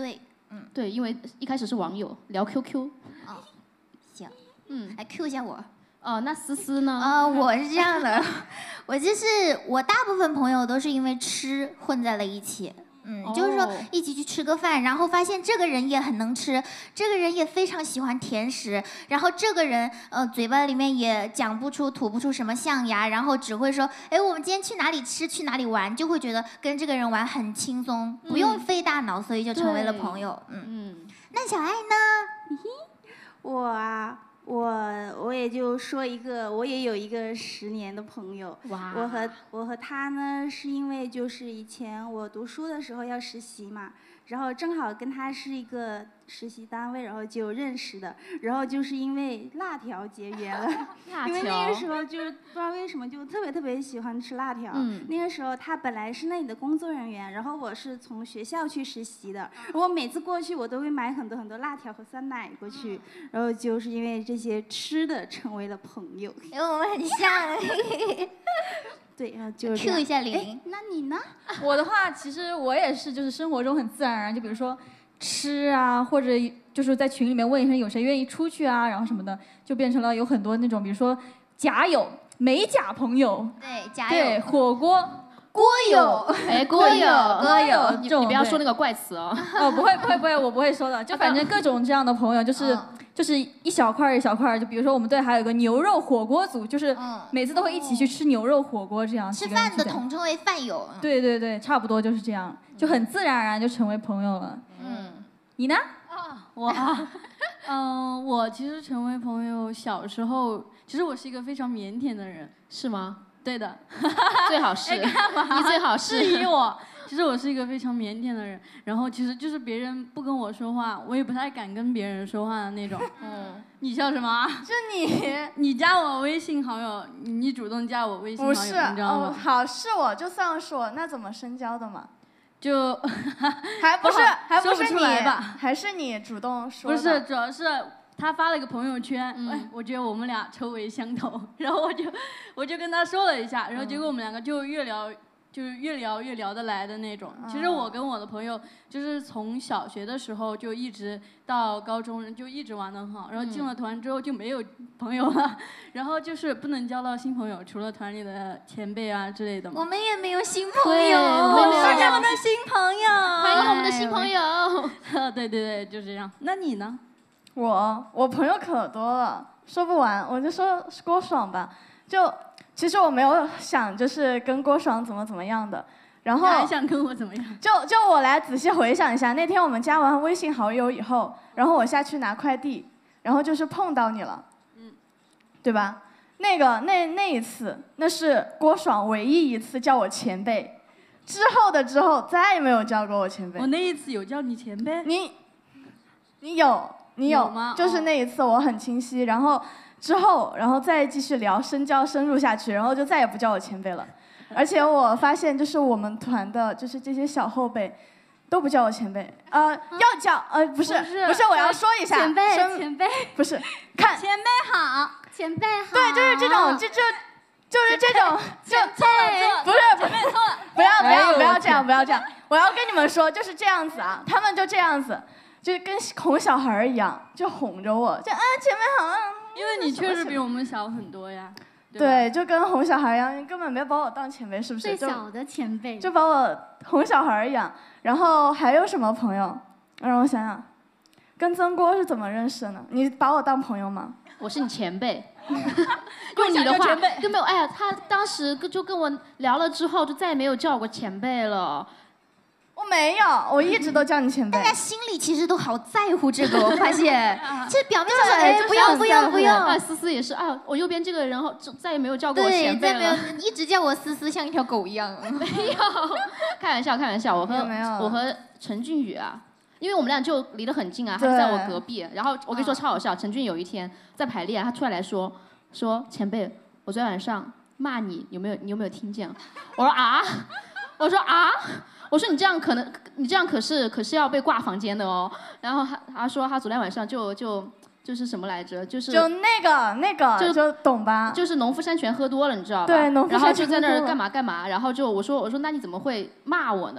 嗯，对，因为一开始是网友聊 Q Q。 哦，行， 嗯， 来 Q 一下我。 哦，那思思呢？ 啊、呃，我是这样的，我就是我大部分朋友都是因为吃混在了一起。嗯， 哦、 就是说一起去吃个饭，然后发现这个人也很能吃，这个人也非常喜欢甜食，然后这个人呃嘴巴里面也讲不出吐不出什么象牙，然后只会说，哎，我们今天去哪里吃，去哪里玩，就会觉得跟这个人玩很轻松，不用费大脑，所以就成为了朋友。嗯嗯，那小爱呢？ 我啊。我我也就说一个，我也有一个十年的朋友。 哇！ 我和我和他呢，是因为就是以前我读书的时候要实习嘛，然后正好跟他是一个实习单位，然后就认识的，然后就是因为辣条结缘了。 辣条。 因为那个时候就不知道为什么就特别特别喜欢吃辣条。嗯。那个时候他本来是那里的工作人员，然后我是从学校去实习的，我每次过去我都会买很多很多辣条和酸奶过去，然后就是因为这些吃的成为了朋友。 因为我们很像。 对，然后就是 Q 一下玲玲。 那你呢？ 我的话，其实我也是，就是生活中很自然而然，就比如说吃啊，或者就是在群里面问一声有谁愿意出去啊，然后什么的，就变成了有很多那种，比如说假友、美甲朋友， 对，假友， 对，火锅。 锅友， 哎，锅友， 锅友， 你你不要说那个怪词哦。 哦，不会，不会，不会，我不会说的。就反正各种这样的朋友，就是就是一小块一小块。就比如说我们队还有个牛肉火锅组，就是每次都会一起去吃牛肉火锅这样。 吃饭的统称为饭友。 对对对，差不多就是这样，就很自然而然就成为朋友了。嗯，你呢？ 啊，我，嗯，我其实成为朋友，小时候其实我是一个非常腼腆的人， 是吗？ 对的， 最好是， 哎、干嘛？ 你最好是质疑我。其实我是一个非常腼腆的人，然后其实就是别人不跟我说话，我也不太敢跟别人说话的那种。嗯，你笑什么？ 是你， 你加我微信好友，你主动加我微信好友， 不是， 你知道吗？ 哦，好，是我，就算是我，那怎么深交的嘛？ 就还不是，还不是你吧？ 还是你主动说的？ 不是，主要是。他发了一个朋友圈，嗯、哎，我觉得我们俩臭味相投，然后我就我就跟他说了一下，然后结果我们两个就越聊就是越聊越聊得来的那种。嗯、其实我跟我的朋友就是从小学的时候就一直到高中就一直玩得很好，然后进了团之后就没有朋友了，嗯、然后就是不能交到新朋友，除了团里的前辈啊之类的嘛。 我们也没有新朋友， 我们是我们的新朋友， 欢迎我们的新朋友。 对对对，就这样。那你呢？ 我我朋友可多了，说不完，我就说郭爽吧。就其实我没有想就是跟郭爽怎么怎么样的，然后还想跟我怎么样？ 就就我来仔细回想一下，那天我们加完微信好友以后，然后我下去拿快递，然后就是碰到你了，嗯，对吧？那个那那一次，那是郭爽唯一一次叫我前辈，之后的之后再也没有叫过我前辈。 我那一次有叫你前辈？ 你你有。你有, 有吗？就是那一次我很清晰，然后之后，然后再继续聊，深交深入下去，然后就再也不叫我前辈了。而且我发现，就是我们团的，就是这些小后辈，都不叫我前辈，呃，要叫，呃，不是， 不是， 不是我要说一下， 前辈，前辈， 不是，看， 前辈好，前辈好， 对，就是这种，就就就是这种，就错了， 不是，前辈错了，不要不要不要这样，不要这样，我要跟你们说，就是这样子啊，他们就这样子。就跟哄小孩一样，就哄着我，就啊前面好像， 因为你确实比我们小很多呀。 对, 对，就跟哄小孩一样，你根本没把我当前辈，是不是？ 最小的前辈。 就把我哄小孩一样。然后还有什么朋友？让我想想，跟曾郭是怎么认识的呢？你把我当朋友吗？ 我是你前辈。用你的话，就没有。哎呀，他当时就跟我聊了之后，就再也没有叫过前辈了。 我没有，我一直都叫你前辈。 大家心里其实都好在乎这个，我发现。其实表面上说，哎，不要不要不要。 啊，思思也是啊，我右边这个人后再也没有叫过我前辈了。 对，再没有，一直叫我思思，像一条狗一样。 没有，开玩笑开玩笑，我和我和陈俊宇啊，因为我们俩就离得很近啊，他就在我隔壁。然后我跟你说超好笑，陈俊有一天在排练，他突然来说说前辈，我昨天晚上骂你，有没有你有没有听见？我说啊，我说啊。我说你这样可能，你这样可是可是要被挂房间的哦。然后他他说他昨天晚上就就就是什么来着，就是就那个那个就就懂吧， 就是农夫山泉喝多了，你知道吧？ 对，农夫山泉然后就在那儿干嘛干嘛，然后就我说我说那你怎么会骂我呢？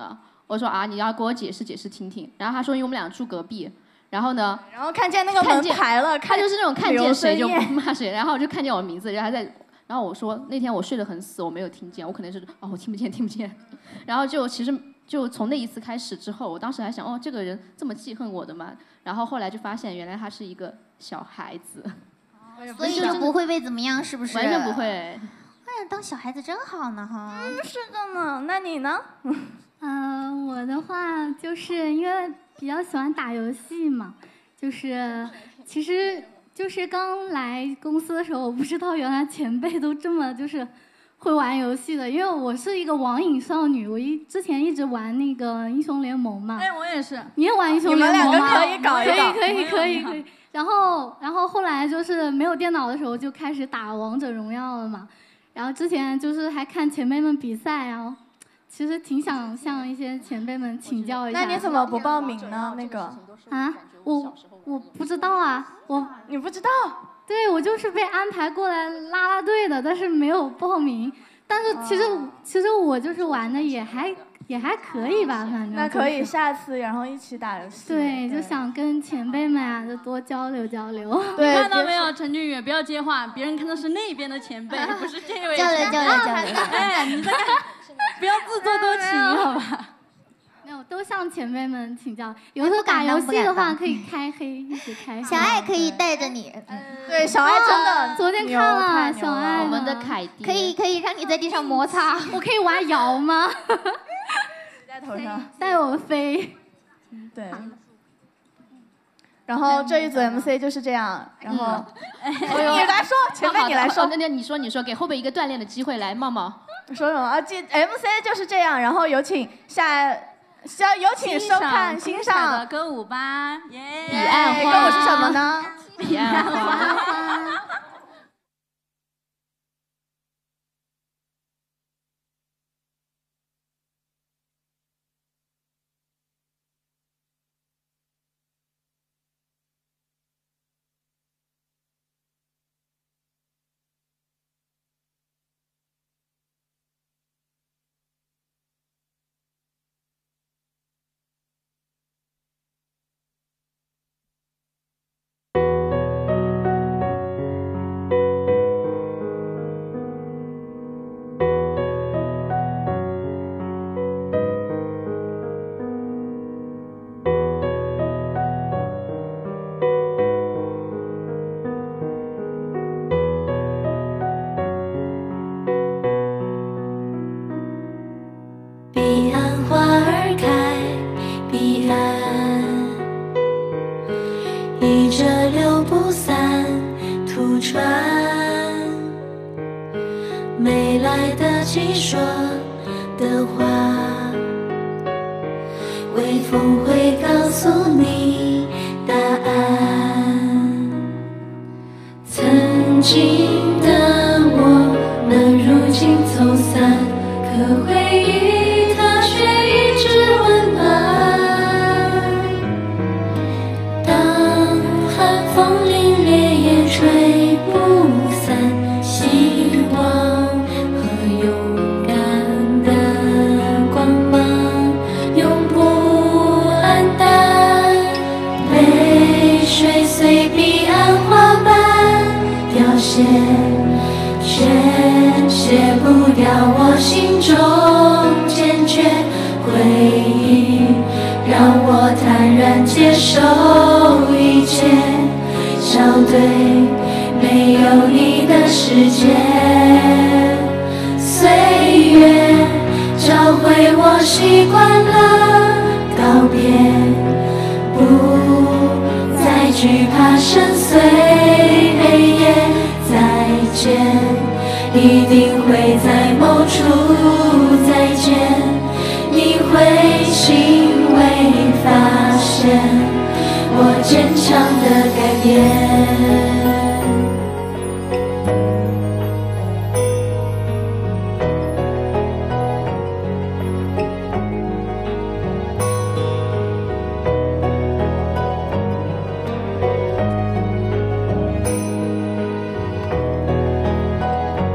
我说啊，你要给我解释解释听听。然后他说，因为我们俩住隔壁。然后呢？ 然后看见那个门牌了， 他就是那种看见谁就骂谁，然后就看见我名字，然后还在，然后我说那天我睡得很死，我没有听见，我可能是哦我听不见听不见，然后就其实就从那一次开始之后，我当时还想哦这个人这么记恨我的嘛，然后后来就发现原来他是一个小孩子， 所以就不会被怎么样，是不是？ 完全不会。 哎呀，当小孩子真好呢哈。 嗯，是的呢。那你呢？ 嗯、呃，我的话就是因为比较喜欢打游戏嘛，就是其实就是刚来公司的时候，我不知道原来前辈都这么就是会玩游戏的，因为我是一个网瘾少女，我一之前一直玩那个英雄联盟嘛。 哎，我也是。 你也玩英雄联盟吗？ 你们两个可以搞一搞。 可以可以可以可以。然后然后后来就是没有电脑的时候就开始打王者荣耀了嘛，然后之前就是还看前辈们比赛，然后其实挺想向一些前辈们请教一下。 那你怎么不报名呢？那个啊，我我不知道啊，我你不知道？ 对，我就是被安排过来拉拉队的，但是没有报名。但是其实、哦、其实我就是玩的也还也还可以吧，反正、就是。 那可以下次然后一起打游戏。 对，就想跟前辈们啊，就多交流交流。 对，看到没有，陈俊宇，不要接话，别人看到是那边的前辈，不是这位。 交流交流交流。 哎，你在看。不要自作多情，好吧？ 没有，都向前辈们请教。有时候打游戏的话，可以开黑，一直开黑。 小爱可以带着你， 对，小爱真的。 昨天看了小爱， 我们的凯迪， 可以可以让你在地上摩擦。 我可以玩摇吗？ 在头上， 带我飞。 对。然后这一组 M C 就是这样，然后你来说，前辈你来说， 那那你说你说，给后辈一个锻炼的机会，来茂茂。 说什么啊？这 M C 就是这样，然后有请下，下有请收看欣赏的歌舞吧，耶！ 彼岸花， 歌舞是什么呢？ 彼岸花。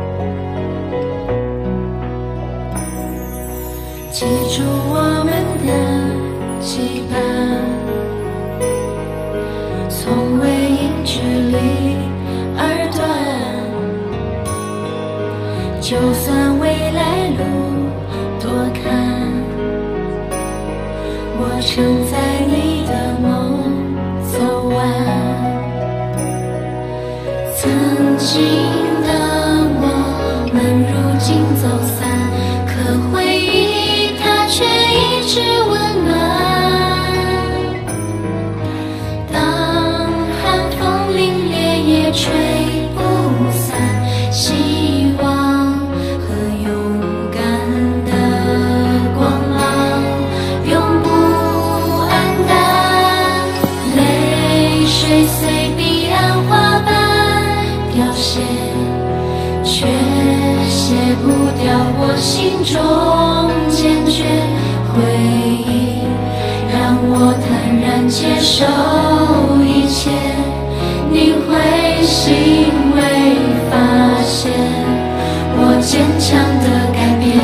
记住我们的距离而断。就算未来路多坎，我承载你的梦走完。曾经的我们如今走散，可回忆它却一直温暖。当寒风凛冽也吹不散希望和勇敢的光芒，永不黯淡。泪水随彼岸花瓣凋谢，却卸不掉我心中坚决。回忆让我坦然接受一切，你会欣慰发现我坚强的改变。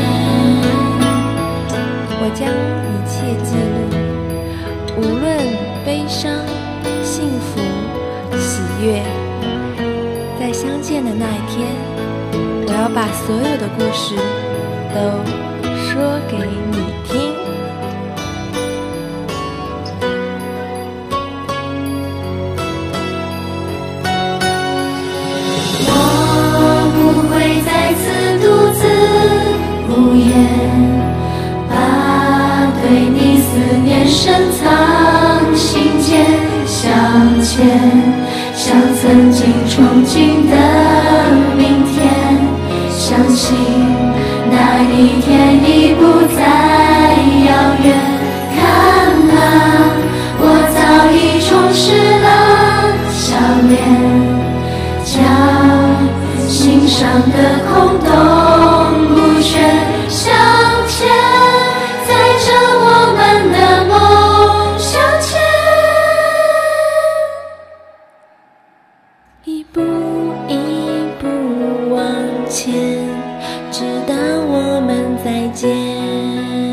我将一切记录，无论悲伤、幸福、喜悦。在相见的那一天，我要把所有的故事都说给你听。 我不会再次独自无言，把对你思念深藏心间。向前，像曾经憧憬的明天，相信那一天已不再遥远。看啊，我早已重拾了笑脸，将心上的空洞补全。向前，载着我们的梦向前， 一步一步往前，直到我们再见。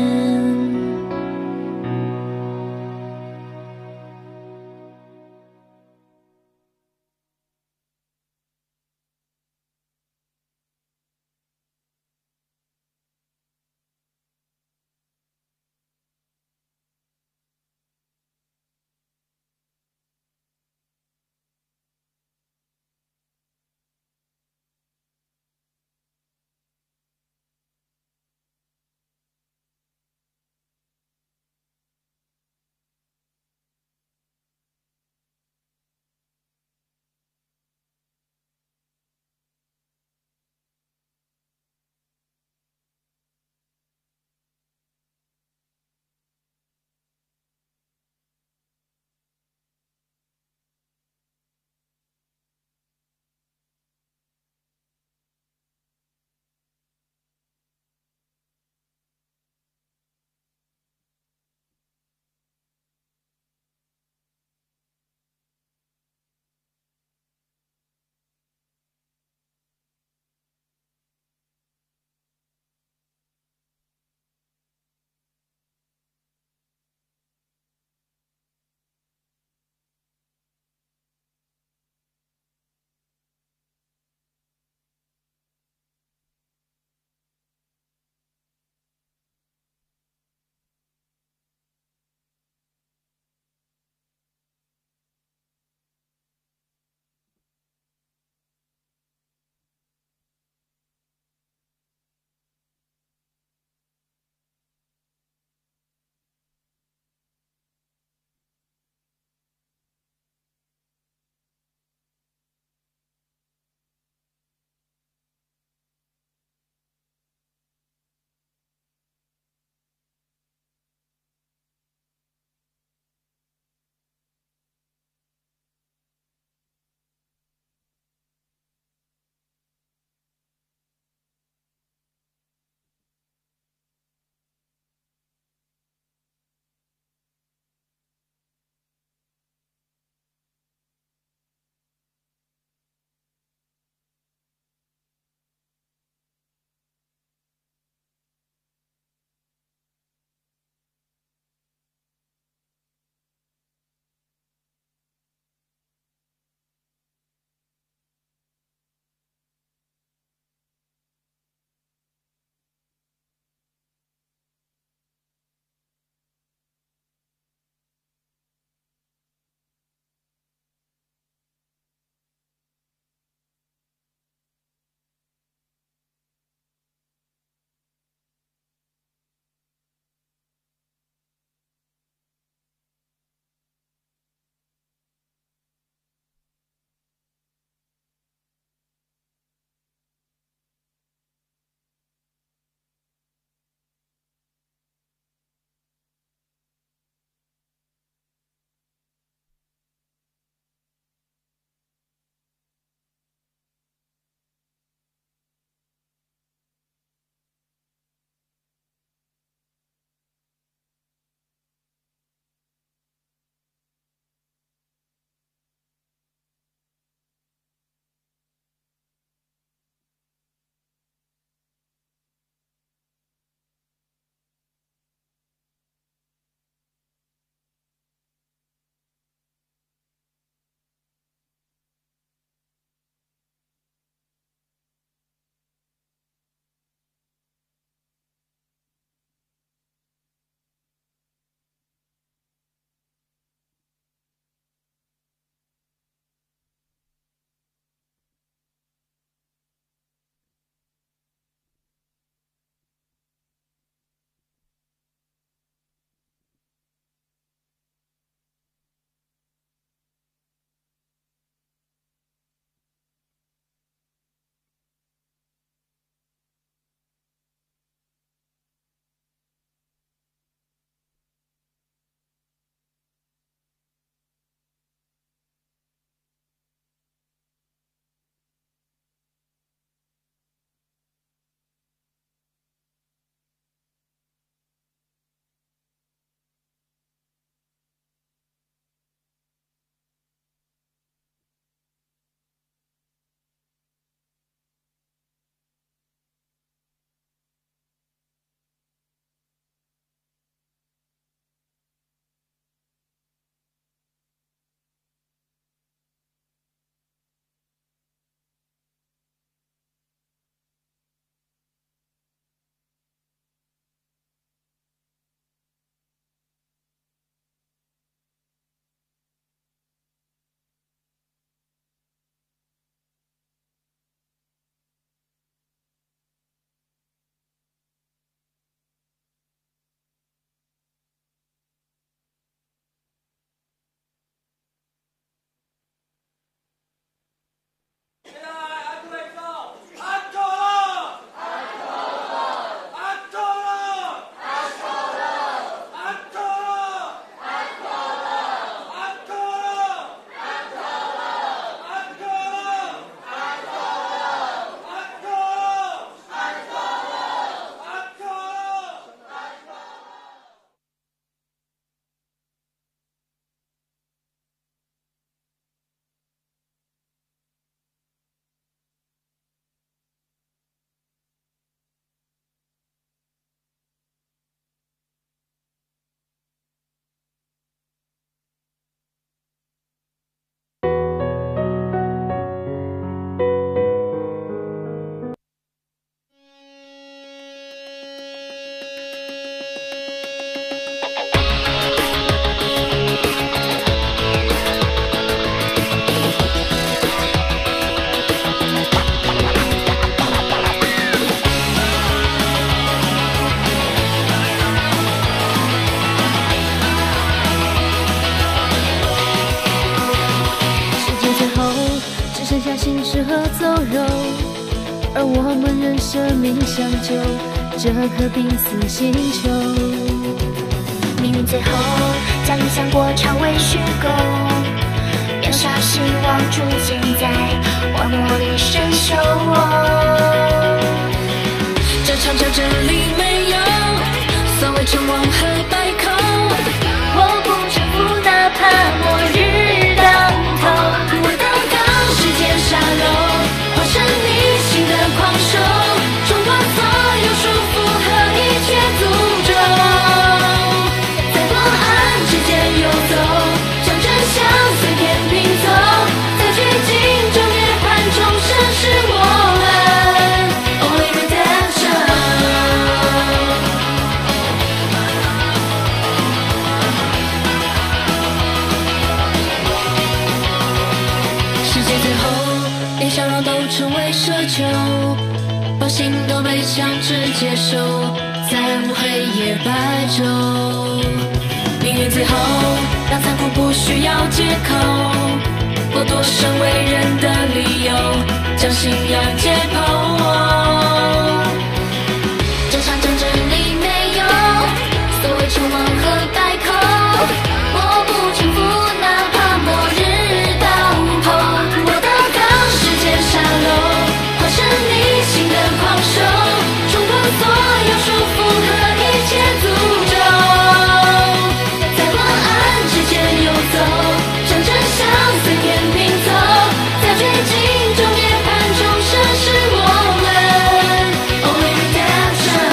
剩下心事和走肉，而我们仍生命相救，这颗濒死星球。 命运最后将理想过场为虚构，渺小希望逐渐在荒漠里生锈。 这场战争里没有所谓成王和败寇， 我不臣服，哪怕末日当头。 我祷告世界沙漏，化身逆行的狂兽，冲破所有束缚和一切诅咒，在光暗之间游走，将真相碎片拼凑，在绝境中涅槃重生是我们 Only Redemption。 世界最后连笑容都成为奢求，把心都被强制接受，再无黑夜白昼。命运最后让残酷不需要借口，剥夺身为人的理由，将信仰解剖。这场战争里没有所谓成王和败寇，我不臣服，哪怕末日当头。我祷告世界沙漏，化身逆行的狂兽，冲破所有束缚和一切诅咒，在光暗之间游走，将真相碎片拼凑，在绝境中涅槃重生是我们 Only Redemption。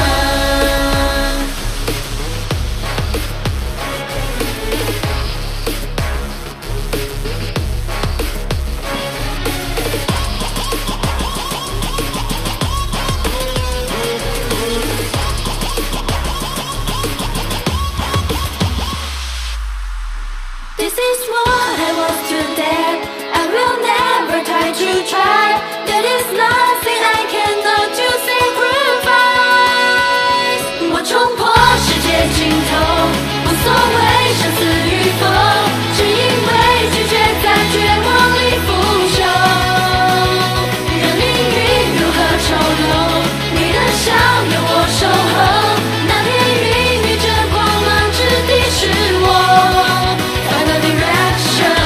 This is what I was today. I will never try to try. There is nothing I cannot do sacrifice. 我冲破世界尽头，无所谓生死与否，只因为拒绝在绝望里腐朽。任命运如何丑陋，你的笑由我守候。那片孕育着光芒之地是我。Final direction。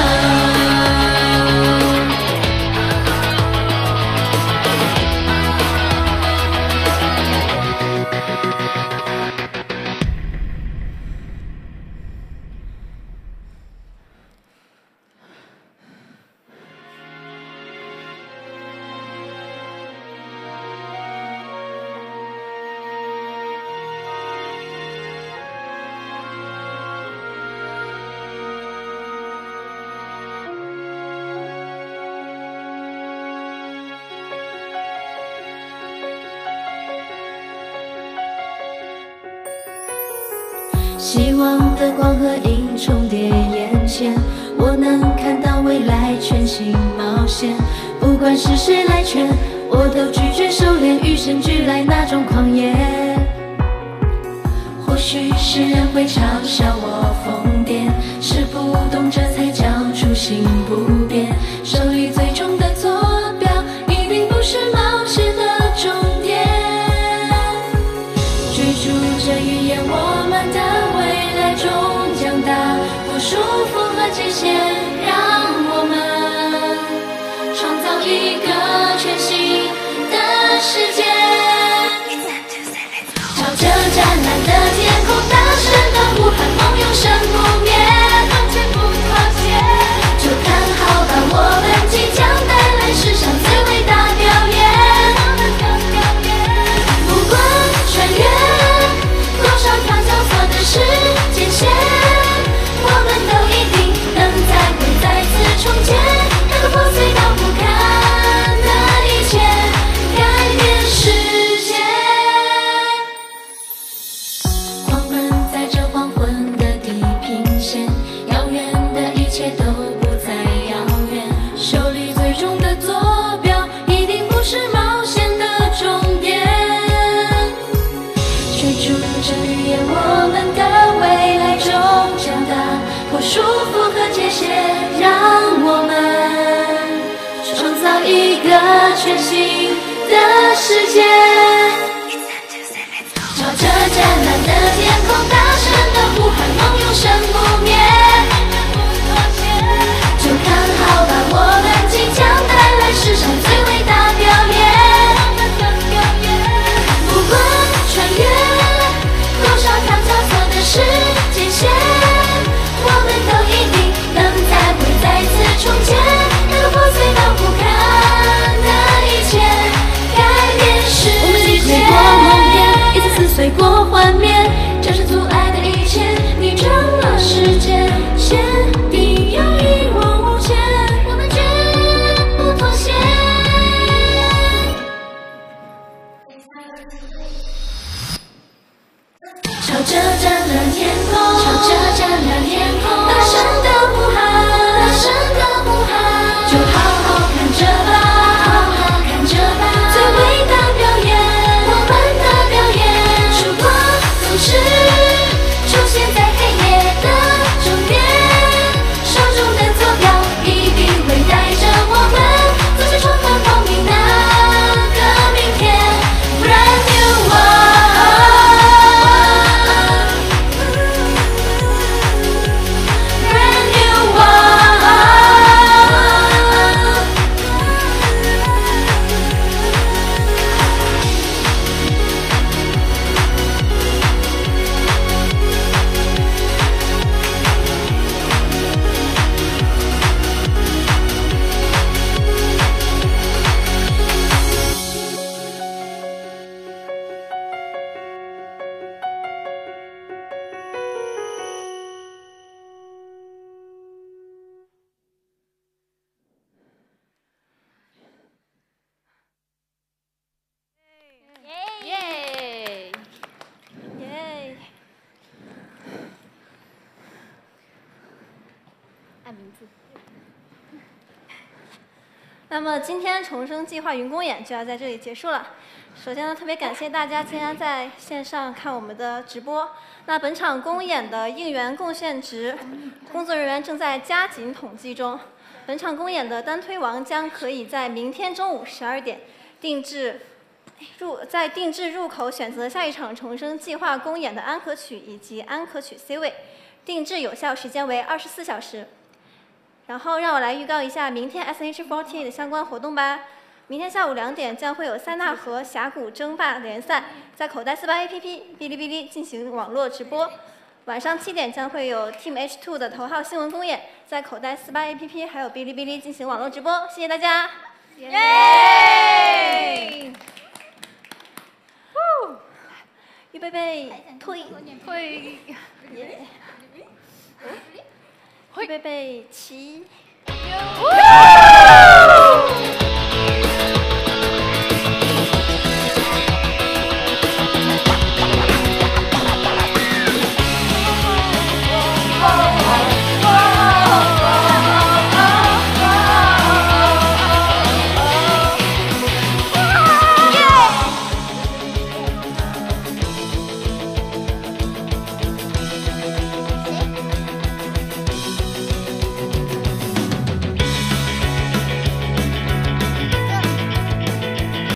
希望的光和影重叠眼前，我能看到未来全新冒险。不管是谁来劝，我都拒绝收敛与生俱来那种狂野。或许世人会嘲笑我疯癫，是不懂这才叫初心不变。手里最终的坐标，一定不是冒险的终点。追逐着预言我们的未来终将打破束缚和界限，让我们创造一个全新的世界。朝着湛蓝的天空，大声的呼喊，梦永生不灭，向前不妥协，就看好把握全新的世界。朝着湛蓝的天空，大声的呼喊，梦永生不灭。就看好吧，我们即将带来世上最伟大表演。不管穿越多少条交错的时间线，我们都一定能再会再次重建那个破碎到不堪的一切，改变世界。我们击溃过梦魇，一次次碎过幻灭，战胜阻碍的一切，逆转了时间线，定要一往无前，我们绝不妥协。朝着湛蓝天空，朝着湛蓝天空，大声的呼喊，大声的呼喊，就好好看着吧，好好看着吧，最伟大表演，我们的表演，曙光总是出现在黑夜的终点，手中的坐标一定会带着我们走向充满光明那个明天。Brand new world。 耶耶！按名字。那么今天重生计划云公演就要在这里结束了。首先呢，特别感谢大家今天在线上看我们的直播。那本场公演的应援贡献值，工作人员正在加紧统计中。本场公演的单推王将可以在明天中午十二点定制。入在定制入口选择下一场重生计划公演的安可曲以及安可曲 C 位，定制有效时间为二十四小时。然后让我来预告一下明天 S H 四十八 的相关活动吧。明天下午两点将会有塞纳河峡谷争霸联赛在口袋四八 A P P、哔哩哔哩进行网络直播。晚上七点将会有 Team H 二 的头号新闻公演在口袋四八 A P P 还有哔哩哔哩进行网络直播。谢谢大家。耶！预备备，退退，耶！预备备，起。